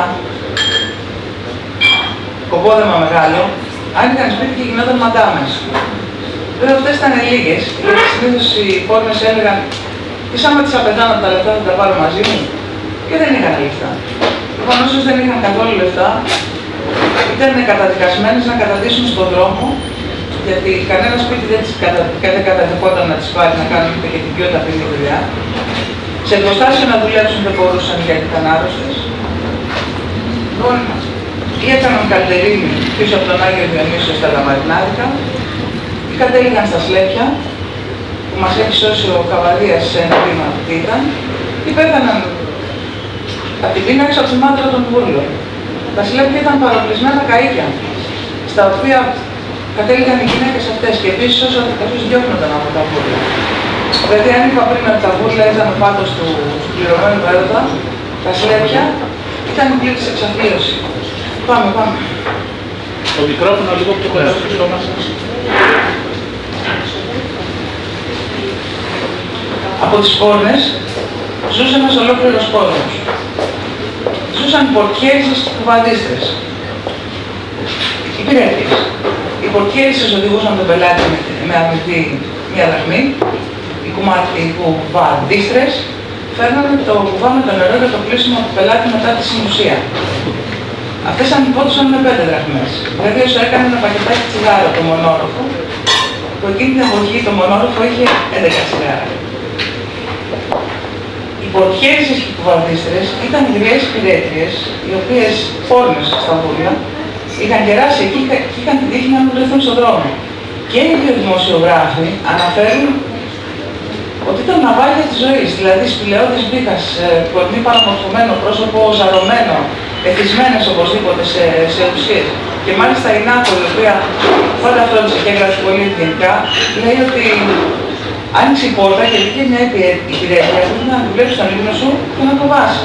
κοπόδεμα μεγάλο, άνοιγαν σπίτι και γινόταν μαντάμες. Βέβαια αυτές ήταν λίγες, γιατί συνήθως οι πόρνες έλεγαν «Και σαν με τις απαιτάνω τα λεφτά θα τα πάρω μαζί μου» και δεν είχαν λεφτά. Λοιπόν, όσες δεν είχαν καθόλου λεφτά, ήταν καταδικασμένες να καταντήσουν στον δρόμο, γιατί κανένα σπίτι δεν τις κατα... καταδεχόταν να τις πάρει να κάνουν και την πιο ταπεινή δουλειά. Σε εργοστάσιο να δουλέψουν δεν μπορούσαν γιατί ήταν άρρωστες. Λοιπόν, ή έκαναν καλτερίνη πίσω από τον Άγιο Διονύσιο στα Λαμαρινάδικα, ή κατέληγαν στα Σλέπια, που μας έχει σώσει ο Καβαδίας σε ένα βήμα που ήταν, ή πέθαναν από την πείνα έξω από τη μάτρα των βούρλων. Τα Σλέπια ήταν παροπλισμένα καΐκια, στα οποία κατέληγαν οι γυναίκες αυτές και επίσης όσο αυτούς διώχνονταν από τα βούρλα. Δηλαδή, αν είπα πριν ότι τα βούρλα ήταν ο πάτος του πληρωμένου έρωτα, τα Σλέπια ήταν η πλήρης εξαθλίωση. Πάμε, πάμε. Το μικρόφωνο λίγο πιο κοντά στο στόμα σας. Από τις πόρνες ζούσε ένας ολόκληρος κόσμος. Ζούσαν πορτιέριζες και κουβαδίστρες. Υπηρέτειες. Οι πορτιέριζες οδηγούσαν τον πελάτη με αμοιβή μία δραχμή. Οι κουβαδίστρες φέρνανε το κουβά με το νερό για το κλείσιμο του πελάτη μετά τη συνουσία. Αυτές ανυπότουσαν με πέντε δραχμές. Δηλαδή όσο έκανε ένα πακετάκι τσιγάρο το μονόροφο, που εκείνη την εποχή το μονόροφο είχε έντεκα τσιγάρα. Οι πορτιέριζες και οι κουβαδίστρες ήταν γριές υπηρέτριες, οι οποίες πόρνες στα βούρλα, είχαν κεράσει εκεί και είχαν την τύχη να μην βρεθούν στον δρόμο. Και οι δύο δημοσιογράφοι αναφέρουν ότι ήταν ναυάγια της ζωής, δηλαδή σπηλαιώδης μπήκας, κορμί παραμορφωμένο, πρόσωπο ζαρωμένο, εθισμένες οπωσδήποτε σε, σε ουσίες. Και μάλιστα η Νάκο, η οποία πάντα φρόντισε και έγραψε πολύ ευγενικά, λέει ότι άνοιξε η πόρτα και βγήκε μια υπηρέτρια που να δουλέψει στον ύπνο σου και να φοβάσαι.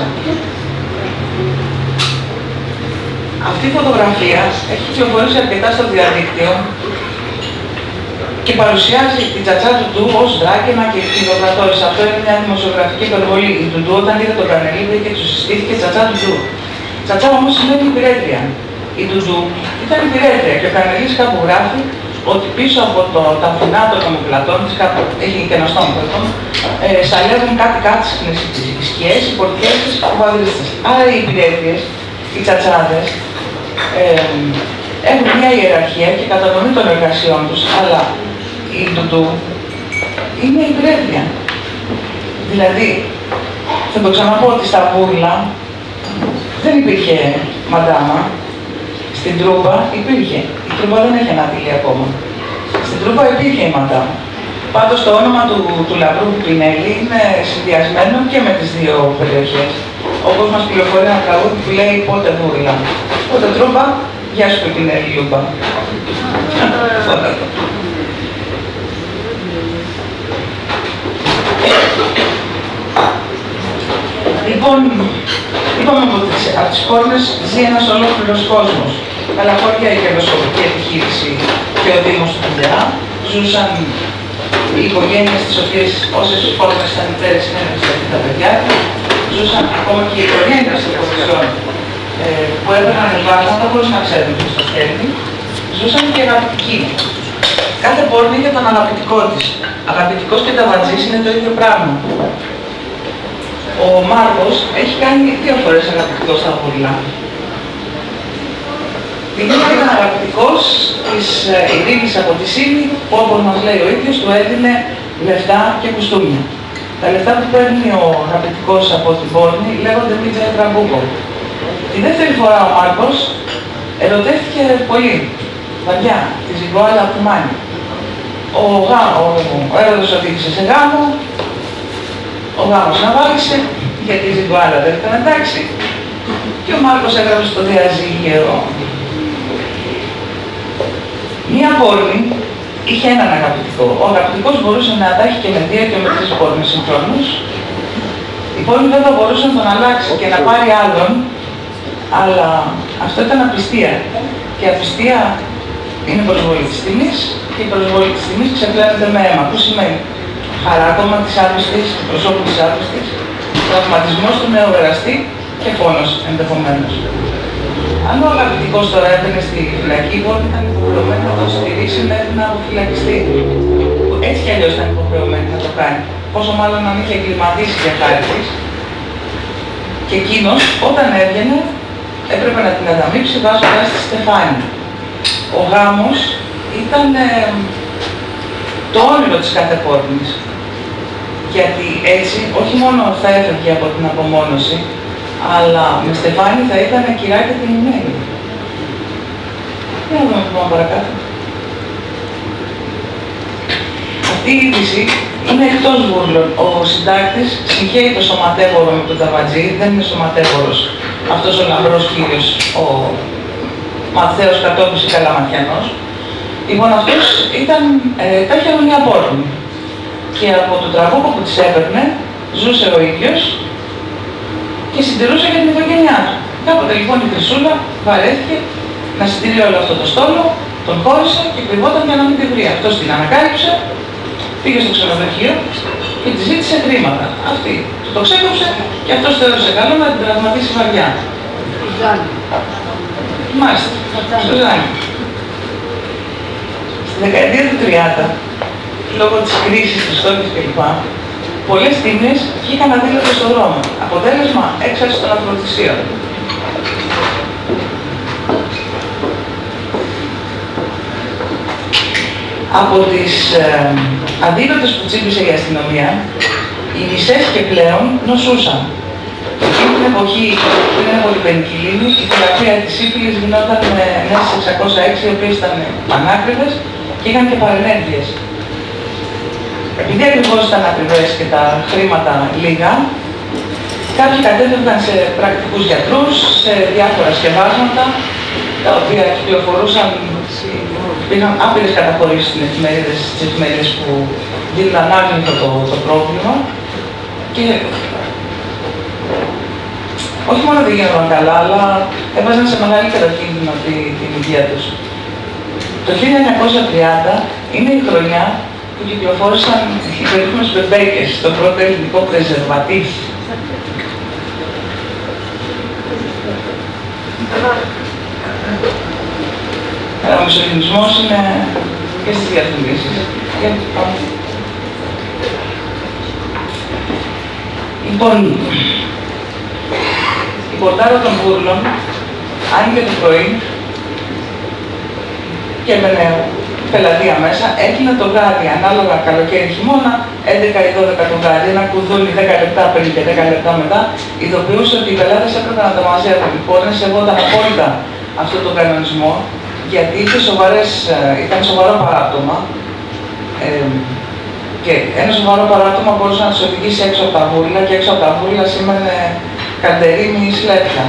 Αυτή η φωτογραφία έχει κυκλοφορήσει αρκετά στο διαδίκτυο και παρουσιάζει την Τσατσά Ντουντού ως δράκαινα και κτηνοκρατόρισα. Αυτό είναι μια δημοσιογραφική υπερβολή. Η Ντουντού όταν είδε τον Κανελίδη και του συστήθηκε Τσατσά Ντουντού. Τσατσά όμως σημαίνει υπηρέτρια. Η Ντουντού ήταν υπηρέτρια και ο Κανελής κάπου γράφει ότι πίσω από το, τα φινά των ομοπλατών της, κάπου έχει και ένα στόμα ε, σαλεύουν κάτι κάτσινες οι σκιές, οι πορτιές της, οι παδρίστες. Άρα οι υπηρέτριες, οι τσατσάδες, ε, έχουν μια ιεραρχία και κατανομή των εργασιών τους, αλλά η Ντουντού είναι υπηρέτρια. Δηλαδή, θα το ξαναπώ ότι στα βούρλα δεν υπήρχε μαντάμα. Στην Τρούμπα υπήρχε. Η Τρούμπα δεν έχει αναδείλει ακόμα. Στην Τρούμπα υπήρχε η μαντάμα. Πάντως το όνομα του, του Λαμπρού Πιπινέλη είναι συνδυασμένο και με τις δύο περιοχές. Όπως μας πληροφορεί ένα τραγούδι που λέει πότε βούρλα. Πότε Τρούμπα, γεια σου Πιπινέλη Λούμπα. Λοιπόν, είπαμε ότι από τις Πόρνες ζει ένας ολόκληρος κόσμος. Καλαχώρια, η κερδοσκοπική επιχείρηση και ο Δήμος του Πειραιά. Ζούσαν οι οικογένειες τις οποίες όσες Πόρνες ήταν μητέρες συνέβαιναν τα παιδιά. Ζούσαν ακόμα και οι οικογένειες των Πορνησιών ε, που έπαιρναν εμβάσματα χωρίς να ξέρουν ποιος τα στέλνει. Ζούσαν και αγαπητικοί. Κάθε Πόρνη είχε τον αγαπητικό της. Αγαπητικός και ταβατζής είναι το ίδιο πράγμα. Ο Μάρκος έχει κάνει δύο φορές αγαπητικός στα βούρλα. Την ίδια ήταν αγαπητικός της Ειρήνης από τη Σύνη, που όπως μας λέει ο ίδιος του έδινε λεφτά και κουστούμια. Τα λεφτά που παίρνει ο αγαπητικός από την Πόρνη λέγονται Μίτσα Τραμπούκο. Τη δεύτερη φορά ο Μάρκος ερωτεύτηκε πολύ, βαριά, τη Ζιγκουάλα από τη Μάνη. Ο, ο, ο έρωτος οδήγησε σε γάμο, ο γάμος ναυάγησε, γιατί η Ζιγκουάλα δεν ήταν εντάξει, και ο Μάρκος έγραψε στο διαζύγιο. Μία Πόρνη είχε έναν αγαπητικό. Ο αγαπητικός μπορούσε να τα έχει και με δύο και με τρεις Πόρνες συγχρόνως. Η Πόρνη βέβαια μπορούσε να τον αλλάξει και να πάρει άλλον, αλλά αυτό ήταν απιστία. Και απιστία είναι προσβολή της τιμής και η προσβολή της τιμής ξεπλένεται με αίμα. Που σημαίνει χαράκωμα της άρρωστης, του προσώπου της άρρωστης, τραυματισμός του νέου εραστή και φόνος ενδεχομένως. Αν ο αγαπητικός τώρα έμπαινε στη φυλακή, μπορεί να ήταν υποχρεωμένη να το στηρίσει μέχρι να αποφυλακιστεί. Έτσι κι αλλιώς ήταν υποχρεωμένη να το κάνει. Πόσο μάλλον να μην είχε εγκληματίσει για χάρη της. Και εκείνος, όταν έβγαινε, έπρεπε να την ανταμείψει βάζοντας τη στεφάνι. Ο γάμος ήταν ε, το όνειρο της κάθε Πόρνης. Γιατί έτσι, όχι μόνο θα έφευγε από την απομόνωση, αλλά με στεφάνι θα ήταν κυράκια τιμημένη. Για να δούμε λοιπόν παρακάτω. Αυτή η είδηση είναι εκτός βούρλων. Ο συντάκτης συγχαίει το σωματεύωρο με τον ταβατζή, δεν είναι σωματεύωρος αυτός ο λαμπρός κύριος, ο Μαθαίος Κατόπης ή Καλαματιανός. Λοιπόν, αυτός ήταν, ε, τα είχε μια Πόρνη. Και από τον τραβούκο που της έπαιρνε, ζούσε ο ίδιος και συντηρούσε για την οικογένειά του. Κάποτε λοιπόν η Χρυσούλα βαρέθηκε να συντηρεί όλο αυτό το στόλο, τον χώρισε και κρυβόταν για να μην τη βρει. Αυτός την ανακάλυψε, πήγε στο ξενοδοχείο και της ζήτησε χρήματα. Αυτή του το ξέκοψε και αυτός θεώρησε καλό να την τραυματίσει βαριά. Μάλιστα, στο Ζάνι. Στη δεκαετία του τριάντα, λόγω της κρίσης, της στόχης κλπ, πολλές τιμές βγήκαν αδήλωτες στον δρόμο. Αποτέλεσμα, έξαρση των αγροτησίων. Από τις ε, αδήλωτες που τσίπησε η αστυνομία, οι μισές και πλέον νοσούσαν. Εκείνη την εποχή, πριν από την Πενικυλίνη, η θεραπεία της σύφυλης γινόταν με νέες εξακόσια έξι, οι οποίες ήταν πανάκριβες και είχαν και παρενέργειες. Επειδή ακριβώς ήταν ακριβές και τα χρήματα λίγα, κάποιοι κατέφευγαν σε πρακτικούς γιατρούς, σε διάφορα σκευάσματα, τα οποία κυκλοφορούσαν, υπήρχαν άπειρες καταχωρήσεις στις εφημερίδες, στις εφημερίδες που δίνουν ανάγνωστο το, το πρόβλημα. Και όχι μόνο δεν γίνονταν καλά, αλλά έβαζαν σε μεγαλύτερο κίνδυνο την, την υγεία τους. Το χίλια εννιακόσια τριάντα είναι η χρονιά που κυκλοφόρησαν οι περίφημες μπεμπέκες, το πρώτο ελληνικό πρεζερβατίβ. ο μισογενισμός είναι και στις διαφημίσεις. Λοιπόν, η πορτάρα των βούρλων άνοιγε το πρωί και έμενε πελατεία μέσα, έκλεινε το βράδυ, ανάλογα καλοκαίρι χειμώνα, έντεκα ή δώδεκα το βράδυ, ένα κουδούνι δέκα λεπτά πριν και δέκα λεπτά μετά, ειδοποιούσε ότι οι πελάτες έπρεπε να τα μαζεύουν. Οι πόρνες σεβόταν απόλυτα αυτόν τον κανονισμό, γιατί είχε σοβαρές, ήταν σοβαρό παράπτωμα ε, και ένα σοβαρό παράπτωμα μπορούσε να τους οδηγήσει έξω από τα βούρλα και έξω από τα βούρλα σήμαινε καλτερίμι ή σλέπια.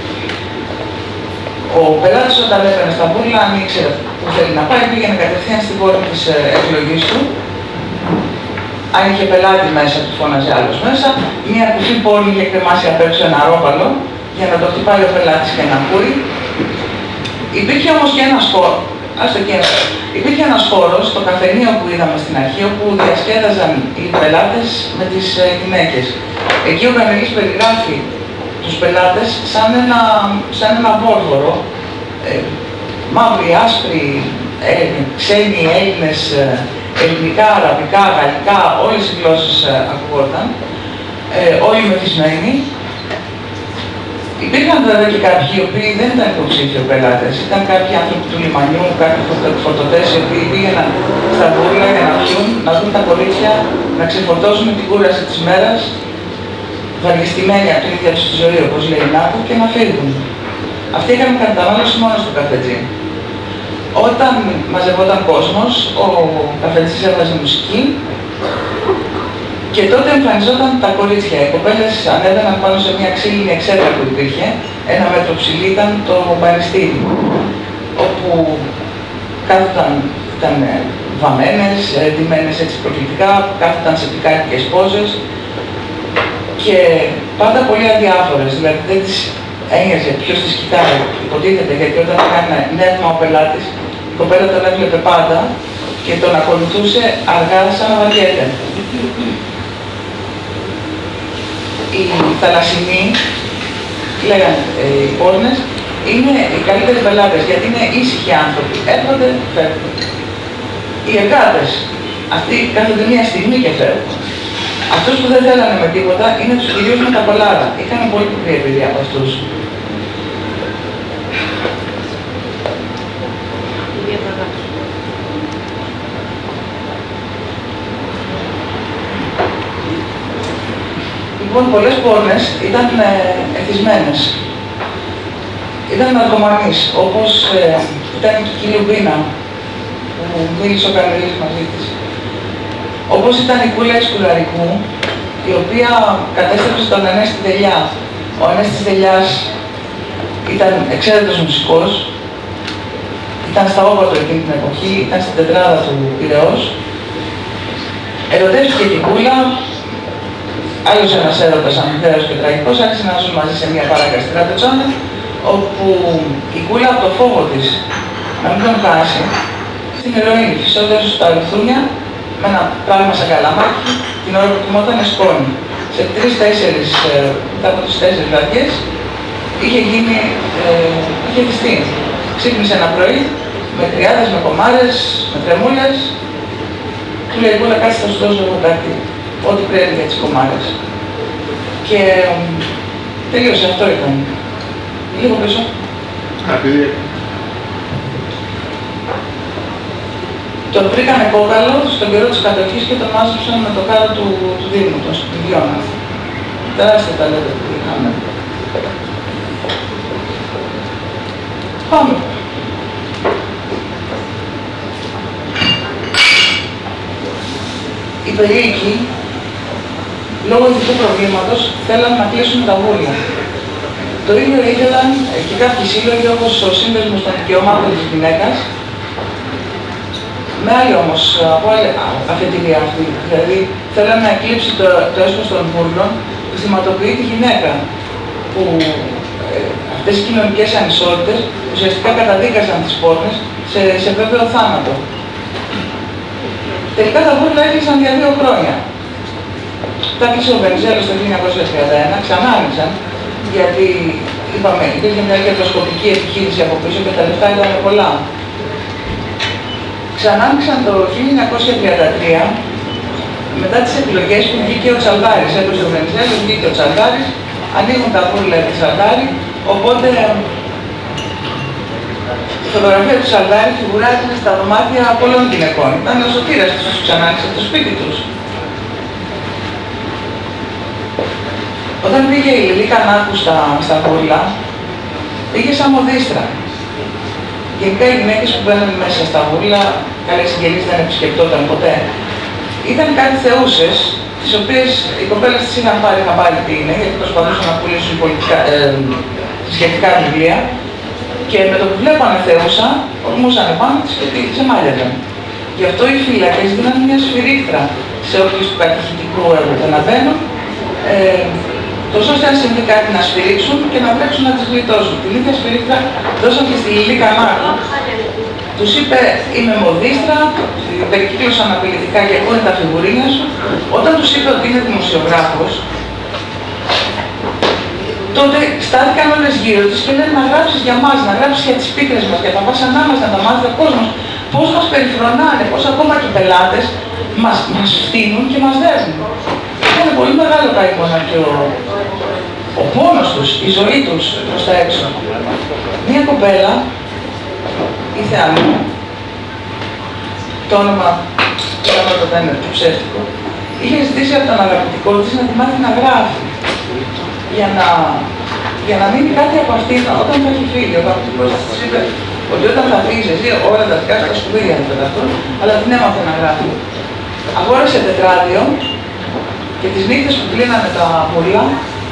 Ο πελάτης όταν έπαιρνε στα βούρλα, αν ήξερε που θέλει να πάει, πήγαινε κατευθείαν στην πόρτα της εκλογής του. Αν είχε πελάτη μέσα, του φώναζε άλλος μέσα. Μία κουφή πόλη είχε κρεμάσει απ' έξω ένα ρόπαλο για να το χτυπάει ο πελάτης και να ακούει. Υπήρχε όμως και ένας χώρος, υπήρχε ένας χώρος, το καφενείο που είδαμε στην αρχή, όπου διασκέδαζαν οι πελάτες με τις γυναίκες. Εκεί ο Κανελής περιγράφει τους πελάτες σαν ένα, σαν ένα βόρβορο, ε, μαύροι, άσπροι, ε, ξένοι, Έλληνες, ε, ελληνικά, αραβικά, γαλλικά, όλες οι γλώσσες ε, ακούγονταν, ε, όλοι μεθυσμένοι. Υπήρχαν βέβαια και κάποιοι οι οποίοι δεν ήταν υποψήφιοι πελάτες. Ήταν κάποιοι άνθρωποι του λιμανιού, κάποιοι φορτωτές οι οποίοι πήγαιναν στα βούρλα για να πιούν, να δουν τα κορίτσια, να ξεφορτώσουν την κούραση της μέρας, βαριεστημένοι από την ίδια τους τη ζωή, όπως λέει η Νάκου, και να φύγουν. Αυτοί είχαν κατανάλωση μόνο στο καφετζί. Όταν μαζευόταν κόσμος, ο καφετζής έβαζε μουσική και τότε εμφανιζόταν τα κορίτσια. Οι κοπέλες ανέβαιναν πάνω σε μια ξύλινη εξέδρα που υπήρχε, ένα μέτρο ψηλή ήταν το μπαριστήρι, όπου κάθονταν, ήταν βαμμένες, ντυμένες έτσι προκλητικά, κάθονταν σε πικάρικες πόζες και πάντα πολύ αδιάφορες, δηλαδή δεν τις ένοιαζε ποιος τις κοιτάει, υποτίθεται, γιατί όταν έκανε νεύμα ο πελάτης, η κοπέλα τον έβλεπε πάντα και τον ακολουθούσε αργά σαν να βαριέται. Οι θαλασσινοί, λέγανε ε, οι πόρνες, είναι οι καλύτεροι πελάτες γιατί είναι ήσυχοι άνθρωποι. Έρχονται, φεύγουν. Οι εργάτες, αυτοί κάθονται μία στιγμή και φεύγουν. Αυτούς που δεν θέλανε με τίποτα είναι τους κυρίους με τα κολάρα. Είχαν πολύ μικρή εμπειρία από αυτούς. Λοιπόν, πολλές πόρνες ήταν ε, εθισμένες. Ήταν ναρκωμανείς, όπως ε, ήταν και η κυρία Μπίνα, που μίλησε ο Κανελής μαζί της. Όπως ήταν η Κούλα Σκουλαρικού, η οποία κατέστρεψε τον Ανέστη Δελιά. Ο Ανέστης Δελιάς ήταν εξαίρετος μουσικός, ήταν στα όβατο εκείνη την εποχή, ήταν στην τετράδα του Πειραιώς. Ερωτεύτηκε την Κούλα, άλλος ένας έρωτας αμυθέος και τραγικός, άρχισε να ζουν μαζί σε μια παράγκα στην Τραπετσόνα, όπου η Κούλα από το φόβο της να μην τον χάσει, στην ηρωίνη, φυσώντας στα αλουθούνια με ένα πράγμα σαν καλαμάκι, την ώρα που κοιμόταν σκόνη. Σε τρεις-τέσσερις, μετά από τις τέσσερις βραδιές, είχε γίνει, ε, είχε χυστεί. Ξύπνησε ένα πρωί, με τριάδες, με κομμάρες, με τρεμούλες, του λέει: «Κούλα, κάτσε, θα σου δώσω εγώ κάτι, ό,τι πρέπει για τις κομμάρες». Και ε, τελείωσε, αυτό ήταν. Λίγο πίσω. Επειδή... Τον βρήκανε κόκαλο στον καιρό της κατοχής και τον μάζεψαν με το κάρο του, του Δήμου, των σπιτιών. Τεράστια ταλέντα που είχαμε. Πάμε. Οι περίοικοι, λόγω ηθικού προβλήματος, θέλαν να κλείσουν τα βούρια. Το ίδιο ήθελαν και κάποιοι σύλλογοι, όπως ο Σύνδεσμος των Δικαιωμάτων της Γυναίκας, με άλλη όμως, από άλλη αφετηρία αυτή. Δηλαδή, θέλαν να εκλείψει το, το έσχος των βούρλων που θυματοποιεί τη γυναίκα, που ε, αυτές οι κοινωνικές ανισότητες ουσιαστικά καταδίκασαν τις πόρνες σε, σε βέβαιο θάνατο. Τελικά τα βούρλα έκλεισαν για δύο χρόνια. Τα κλείσε ο Βενιζέλος το χίλια εννιακόσια τριάντα ένα, ξανά άνοιξαν, γιατί είπαμε, υπήρχε μια κερδοσκοπική επιχείρηση από πίσω και τα λεφτά ήταν πολλά. ξανάρχισαν το χίλια εννιακόσια τριάντα τρία, μετά τις εκλογές που βγήκε ο Τσαλδάρης, έπαιζε ο Βενιζέλος, βγήκε ο Τσαλδάρης, ανοίγουν τα βούρλα του Τσαλδάρη, οπότε η φωτογραφία του Τσαλδάρη φιγουράζει στα δωμάτια πολλών γυναικών. Ήταν ο σωτήρας τους, ξανά άνοιξε το σπίτι τους. Όταν πήγε η Λιλή Κανάκου στα, στα βούρλα, πήγε σαν μοδίστρα. Γενικά οι γυναίκες που μπαίνουν μέσα στα βούρλα, καλές συγγενείς δεν επισκεπτόταν ποτέ. Ήταν κάτι θεούσες, τις οποίες οι κοπέλες τις είχαν πάρει χαμπάρι τι είναι, γιατί προσπαθούσαν να πουλήσουν πολιτικά, ε, σχετικά βιβλία. Και με το που βλέπανε θεούσα, ορμούσαν πάνω της και τη ξεμάλιαζαν. Γι' αυτό οι φύλακες δίναν μια σφυρίχτρα σε όποιους του κατηχητικού έπρεπε να μπαίνουν, ε, τόσο ώστε αν συμβεί κάτι να σφυρίξουν και να βρέξουν να τις γλιτώσουν. Την ίδια σφυρίχτρα δώσαν και στη Λιλή Κανάκου. Τους είπε, είμαι μοδίστρα, περικύκλωσαν απειλητικά και εγώ είναι τα φιγουρίνια σου. Όταν τους είπε ότι είναι δημοσιογράφος, τότε στάθηκαν όλες γύρω της και λένε να γράψεις για μας, να γράψεις για τις πίκρες μας, για τα βάσανά μας, να τα μάθει ο κόσμος. Πώς μας περιφρονάνε, πώς ακόμα και οι πελάτες μας, μας φτύνουν και μας δέρνουν. Ήταν πολύ μεγάλο καημόνα και ο, ο πόνος τους, η ζωή τους προς τα έξω. Μία κοπέλα, η Θεάνου, το όνομα δεν είναι το ψεύτικο, είχε ζητήσει από τον αγαπητικό της να τη μάθει να γράφει. Για να, για να μείνει κάτι από αυτήν όταν θα έχει φύγει. Ο αγαπητικός της είπε ότι όταν θα φύγεις εσύ όλα τα δικά σου τα σπουδαία θα πεταχτούν, αλλά δεν έμαθε να γράφει. Αγόρασε τετράδιο και τις νύχτες που κλείνανε τα βούρλα,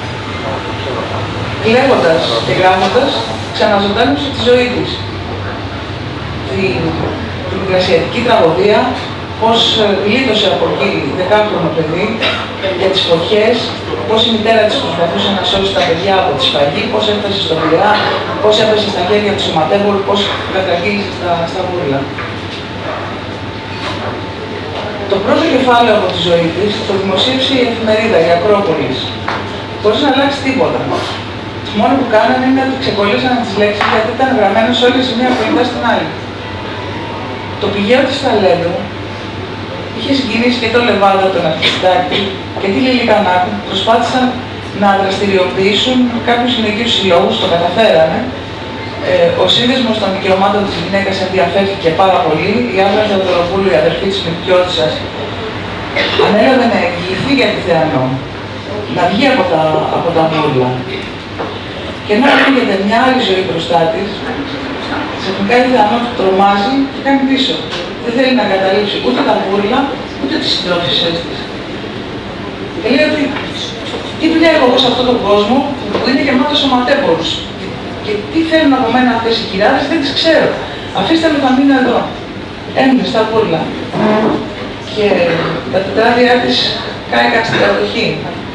κλαίγοντας και γράφοντας, ξαναζωντάνωσε τη ζωή της. Την, την μικρασιατική τραγωδία, πώς γλίτωσε από εκεί δεκάχρονο παιδί για τις φωτιές, πώς η μητέρα της προσπαθούσε να σώσει τα παιδιά από τη σφαγή, πώς έφτασε στο Βηρά, πώς έφτασε στα χέρια του σωματεύωρου, πώς κατρακύλησε στα, στα βούρλα. Το πρώτο κεφάλαιο από τη ζωή της το δημοσίευσε η εφημερίδα, η Ακρόπολης, χωρίς να αλλάξει τίποτα. Το μόνο που κάνανε είναι ότι ξεκολλήσαν τις λέξεις γιατί ήταν γραμμένες όλες η μία πορεία στην άλλη. Το πηγαίο της ταλέντου είχε συγκινήσει και το Λεβάντα, τον Αρχιστάκη και τη Λιλή Κανάκου, προσπάθησαν να δραστηριοποιήσουν κάποιους γυναικείους συλλόγους, το καταφέρανε. Ε, ο σύνδεσμος των δικαιωμάτων της γυναίκας ενδιαφέρθηκε πάρα πολύ. Η Άβρα Θεοδωροπούλου, η αδερφή της Μητιώτισσας, ανέλαβε να εγγυηθεί για τη Θεανό, να βγει από τα, από τα βούρλα. Και ενώ έρχεται μια άλλη ζωή μπροστά της, ξαφνικά η Θεανό του τρομάζει και κάνει πίσω. Δεν θέλει να καταλήψει ούτε τα βούρλα, ούτε τις συντρόφισσές της. Και λέει ότι τι δουλειά έχω εγώ σε αυτόν τον κόσμο που είναι γεμάτος σωματέπορους. Και τι θέλουν από μένα αυτές οι κυράδες, δεν τις ξέρω. Αφήστε με να μείνω εδώ. Έμεινε στα βούρλα. Και τα τετράδια της κάηκαν στην κατοχή.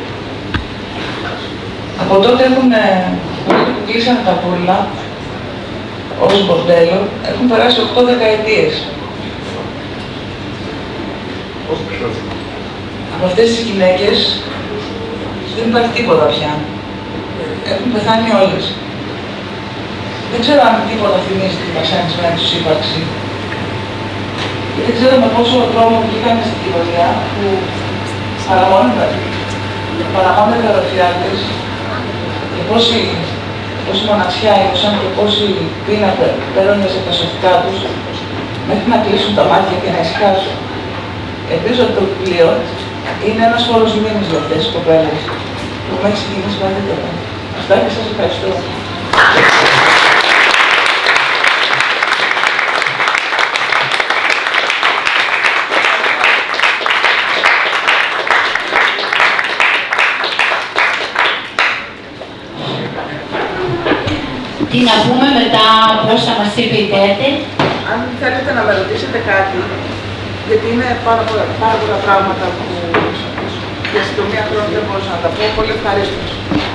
Από τότε έχουν, που κλείσανε τα βούρλα, ως μπορντέλο, έχουν περάσει οκτώ δεκαετίες. Από αυτές τις γυναίκες δεν υπάρχει τίποτα πια. Έχουν πεθάνει όλες. Δεν ξέρω αν τίποτα θυμίζει την βασανισμένη τους ύπαρξη. Και δεν ξέρω με πόσο τρόμο βγήκαν στην κοινωνία που παραμόνευαν τα ροφιάτες και πόση, πόση μοναξιά έδωσαν και πόση πείνα παίρνοντας από τα σωτικά τους μέχρι να κλείσουν τα μάτια και να ησυχάσουν. Ελπίζω ότι το βιβλίο είναι ένας φόρος μνήμης για αυτές τις κοπέλες που με έχει συγκινήσει μεγαλύτερα. Αυτά και σας ευχαριστώ. Τι να πούμε μετά από όσα μας είπε η Τέτη. Αν θέλετε να με ρωτήσετε κάτι, γιατί είναι πάρα πολλά, πάρα πολλά πράγματα που για συντομία χρόνου δεν μπορούσα να τα πω, πολύ ευχαρίστως.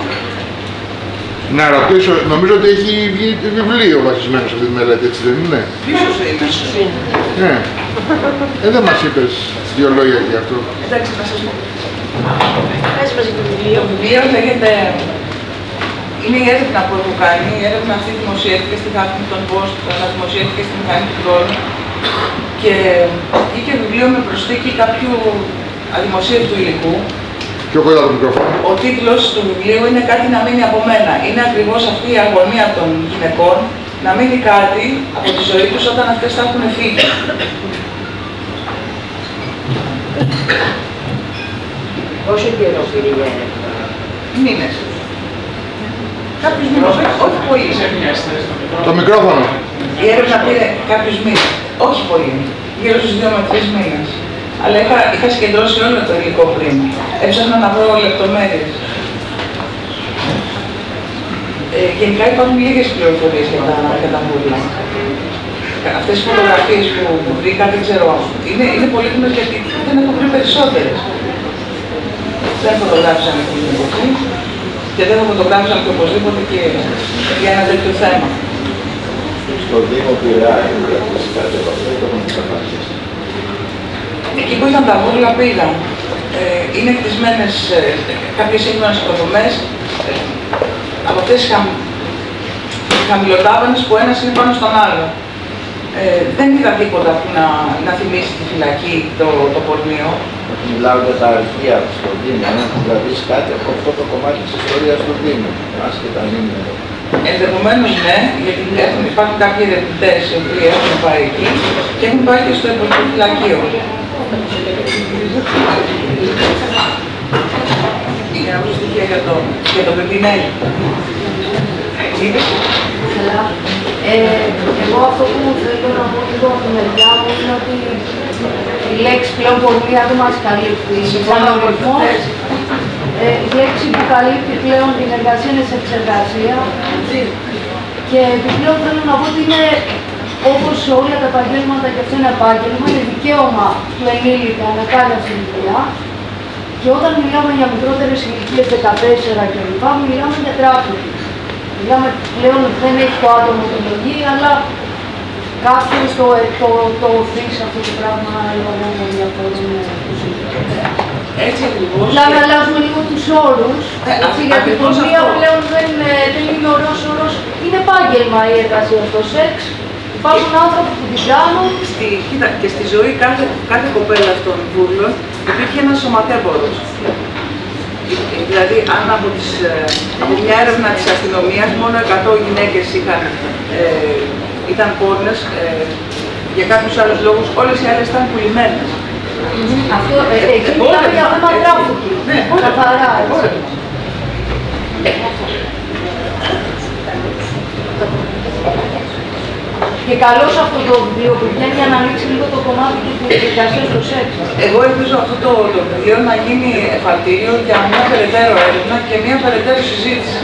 Να ρωτήσω, νομίζω ότι έχει βγει βιβλίο βασισμένο σε αυτή τη μελέτη, έτσι δεν είναι? Πίσω σου είναι. Ναι. Ε, δεν μας είπες δύο λόγια για αυτό. Εντάξει, να σας πω. Πες μας για το βιβλίο. Το βιβλίο λέγεται... Είναι η έρευνα που έχω κάνει, η έρευνα αυτή δημοσιεύτηκε στη Huffington Post, αλλά δημοσιεύτηκε στη Μηχανή του Χρόνου και βγήκε βιβλίο με προσθήκη κάποιου αδημοσίευτου υλικού. Πιο κοντά το μικρόφωνο. Ο τίτλος του βιβλίου είναι «Κάτι να μείνει από μένα». Είναι ακριβώς αυτή η αγωνία των γυναικών να μείνει κάτι από τη ζωή τους όταν αυτές θα έχουν φύγει. Πόσο καιρό πήρε η έρευνα? Μήνες. Κάποιους μήνες, όχι πολύ. Το μικρόφωνο. Η έρευνα πήρε κάποιους μήνες, όχι πολύ, γύρω στους δύο με τρεις μήνες. Αλλά είχα, είχα συγκεντρώσει όλο το υλικό πριν. Έψαχνα να βρω λεπτομέρειες. Ε, γενικά υπάρχουν λίγες πληροφορίες για τα, για τα βούρλα. Αυτές οι φωτογραφίες που, που βρήκα, δεν ξέρω, είναι, είναι πολύτιμες γιατί δεν έχω βρει περισσότερες. Δεν φωτογράφησαν την εποχή και δεν θα φωτογράφησαν και οπωσδήποτε και για ένα τέτοιο θέμα. Στο Δήμο Πειραιά, κρατήσει κάτι από αυτό, το έχουν εξαφανίσει. Εκεί που ήταν τα βούρλα πήγαν. Ε, είναι κτισμένες ε, κάποιες σύγχρονες υποδομές. Ε, από αυτές οι χαμ... χαμηλοτάβανες που ένας είναι πάνω στον άλλο. Ε, δεν είδα τίποτα που να, να θυμίσει τη φυλακή, το, το πορνείο. Μιλάω για τα αρχεία στο Δήμο, αν έχουν κρατήσει κάτι από αυτό το κομμάτι της ιστορίας του Δήμου, άσχετα αν είναι. Ενδεχομένως ναι, γιατί έχουν, υπάρχουν κάποιοι ερευνητές οι οποίοι έχουν πάει εκεί και έχουν πάει και στο εποχικό φυλακείο. Για να βρω στοιχεία για το, για το Πεπινέλη. Ε, εγώ αυτό που θέλω να πω λίγο από τη μεριά μου είναι ότι η λέξη πλέον πορνεία δεν μας καλύπτει. Σαν αριθμός, ε, η λέξη που καλύπτει πλέον την εργασία είναι σε εξεργασία. Και επιπλέον θέλω να πω ότι είναι όπως σε όλα τα επαγγέλματα, και αυτό είναι επάγγελμα, είναι δικαίωμα του ενήλικα να κάνει αυτή τη δουλειά. Και όταν μιλάμε για μικρότερες ηλικίες δεκατέσσερα κλπ, μιλάμε για τράφικινγκ. Μιλάμε πλέον ότι δεν έχει το άτομο επιλογή, αλλά κάποιος το, το, το οθεί σε αυτό το πράγμα λόγω των διαφόρων προσωπικών. Έτσι ακριβώς. Δηλαδή αλλάζουμε λίγο τους όρους, ε, έτσι, γιατί η πορνεία πλέον δεν, δεν είναι ωραίος όρος, είναι επάγγελμα η εργασία στο σεξ. Υπάρχουν άνθρωποι που την κάνουν. Στη, κοίτα, και στη ζωή κάθε, κάθε κοπέλα των βούρλων υπήρχε ένας σωματέμπορος. Δηλαδή, αν από, τις, από μια έρευνα της αστυνομίας μόνο εκατό γυναίκες είχαν, ε, ήταν πόρνες, ε, για κάποιους άλλους λόγους, όλες οι άλλες ήταν πουλημένες. Αυτό, ε, εκεί μιλάμε για θέμα τράφικινγκ. Ναι, καθαρά, έτσι. Και καλώς αυτό το βιβλίο που βγαίνει για να ανοίξει λίγο το κομμάτι του διαδικασίας στο σεξ. Εγώ ελπίζω αυτό το, το βιβλίο να γίνει εφαλτήριο για μια περαιτέρω έρευνα και μια περαιτέρω συζήτηση.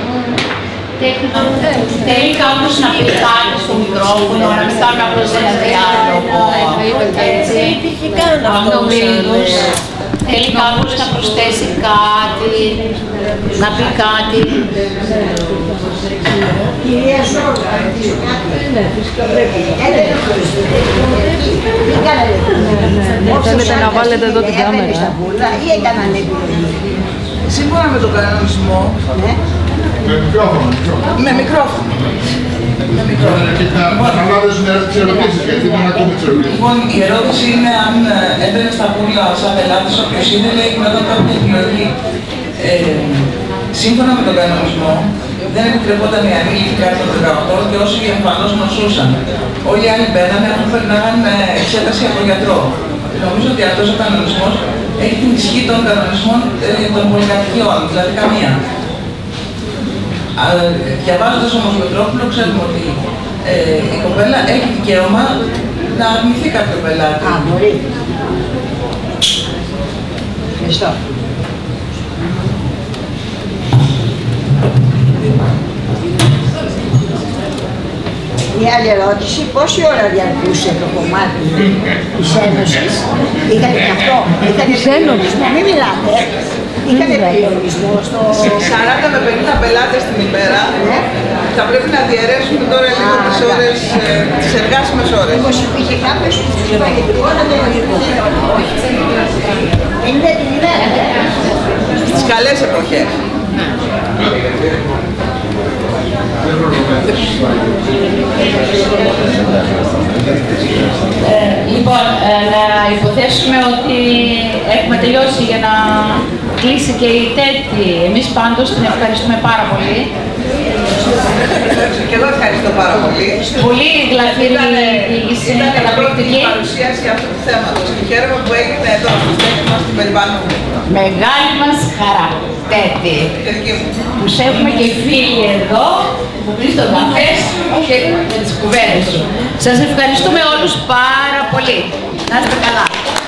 Θέλει κάποιος να πει κάτι στο μικρόφωνο, να μην κάνουμε απλώς ένα διάλογο. Έτσι, αυτό μήνους. Θέλει κάποιος να προσθέσει κάτι, να πει κάτι. Κυρία Σόλα, ναι, φυσικά πρέπει. Τι κάνετε? Θέλετε να βάλετε εδώ την κάμερα. Ή έκαναν επιλογή? Σύμφωνα με τον κανονισμό, με μικρόφωνο. Με μικρόφωνο. Με μικρόφωνο. Και θα αναλάβουν τις ερωτήσεις, γιατί δεν ακούμε τις ερωτήσεις. Λοιπόν, η ερώτηση είναι αν έμπαινε στα πουλά σαν πελάτης όποιος ήθελε ή γινόταν κάποια επιλογή. Ε, σύμφωνα με τον κανονισμό, δεν επιτρεπόταν οι ανήλικοι κάτω των δεκαοκτώ και όσοι εμφανώς νοσούσαν. Όλοι οι άλλοι μπαίνανε αφού περνάγαν εξέταση από γιατρό. Νομίζω ότι αυτός ο κανονισμός έχει την ισχύ των κανονισμών ε, των πολυκατοικιών, δηλαδή καμία. Αλλά διαβάζοντας όμως τον Πετρόπουλο, ξέρουμε ότι ε, η κοπέλα έχει δικαίωμα να αρνηθεί κάποιο πελάτη. Α, μπορεί. Ευχαριστώ. Μια άλλη ερώτηση, πόση ώρα διαρκούσε το κομμάτι της Ένωσης? Είχατε και αυτό, είχατε περιορισμό, μην μιλάτε, είχατε περιορισμό στο... σαράντα με πενήντα πελάτες την ημέρα, ναι. Θα πρέπει να διαιρέσουμε τώρα λίγο τις ώρες, τις εργάσιμες ώρες. Μήπως υπήρχε κάποιος που τους είπα γιατί μπορεί να το πενήντα την ημέρα. Στις καλές εποχές. Ε, Λοιπόν, ε, να υποθέσουμε ότι έχουμε τελειώσει για να κλείσει και η τέτη. Εμείς πάντως την ευχαριστούμε πάρα πολύ. Και εγώ ευχαριστώ πάρα πολύ. Πολύ γλαφυρή διοίκηση, καταπληκτική. Η παρουσίαση αυτού του θέματος και χαίρομαι που έγινε εδώ στο στέκι μας στην Περιβάλλον. Μεγάλη μας χαρά, τέτη. Που σε έχουμε και φίλοι εδώ, που πεις τον καφέ σου και με τις κουβέντες σου. Σας ευχαριστούμε όλους πάρα πολύ. Να είστε καλά.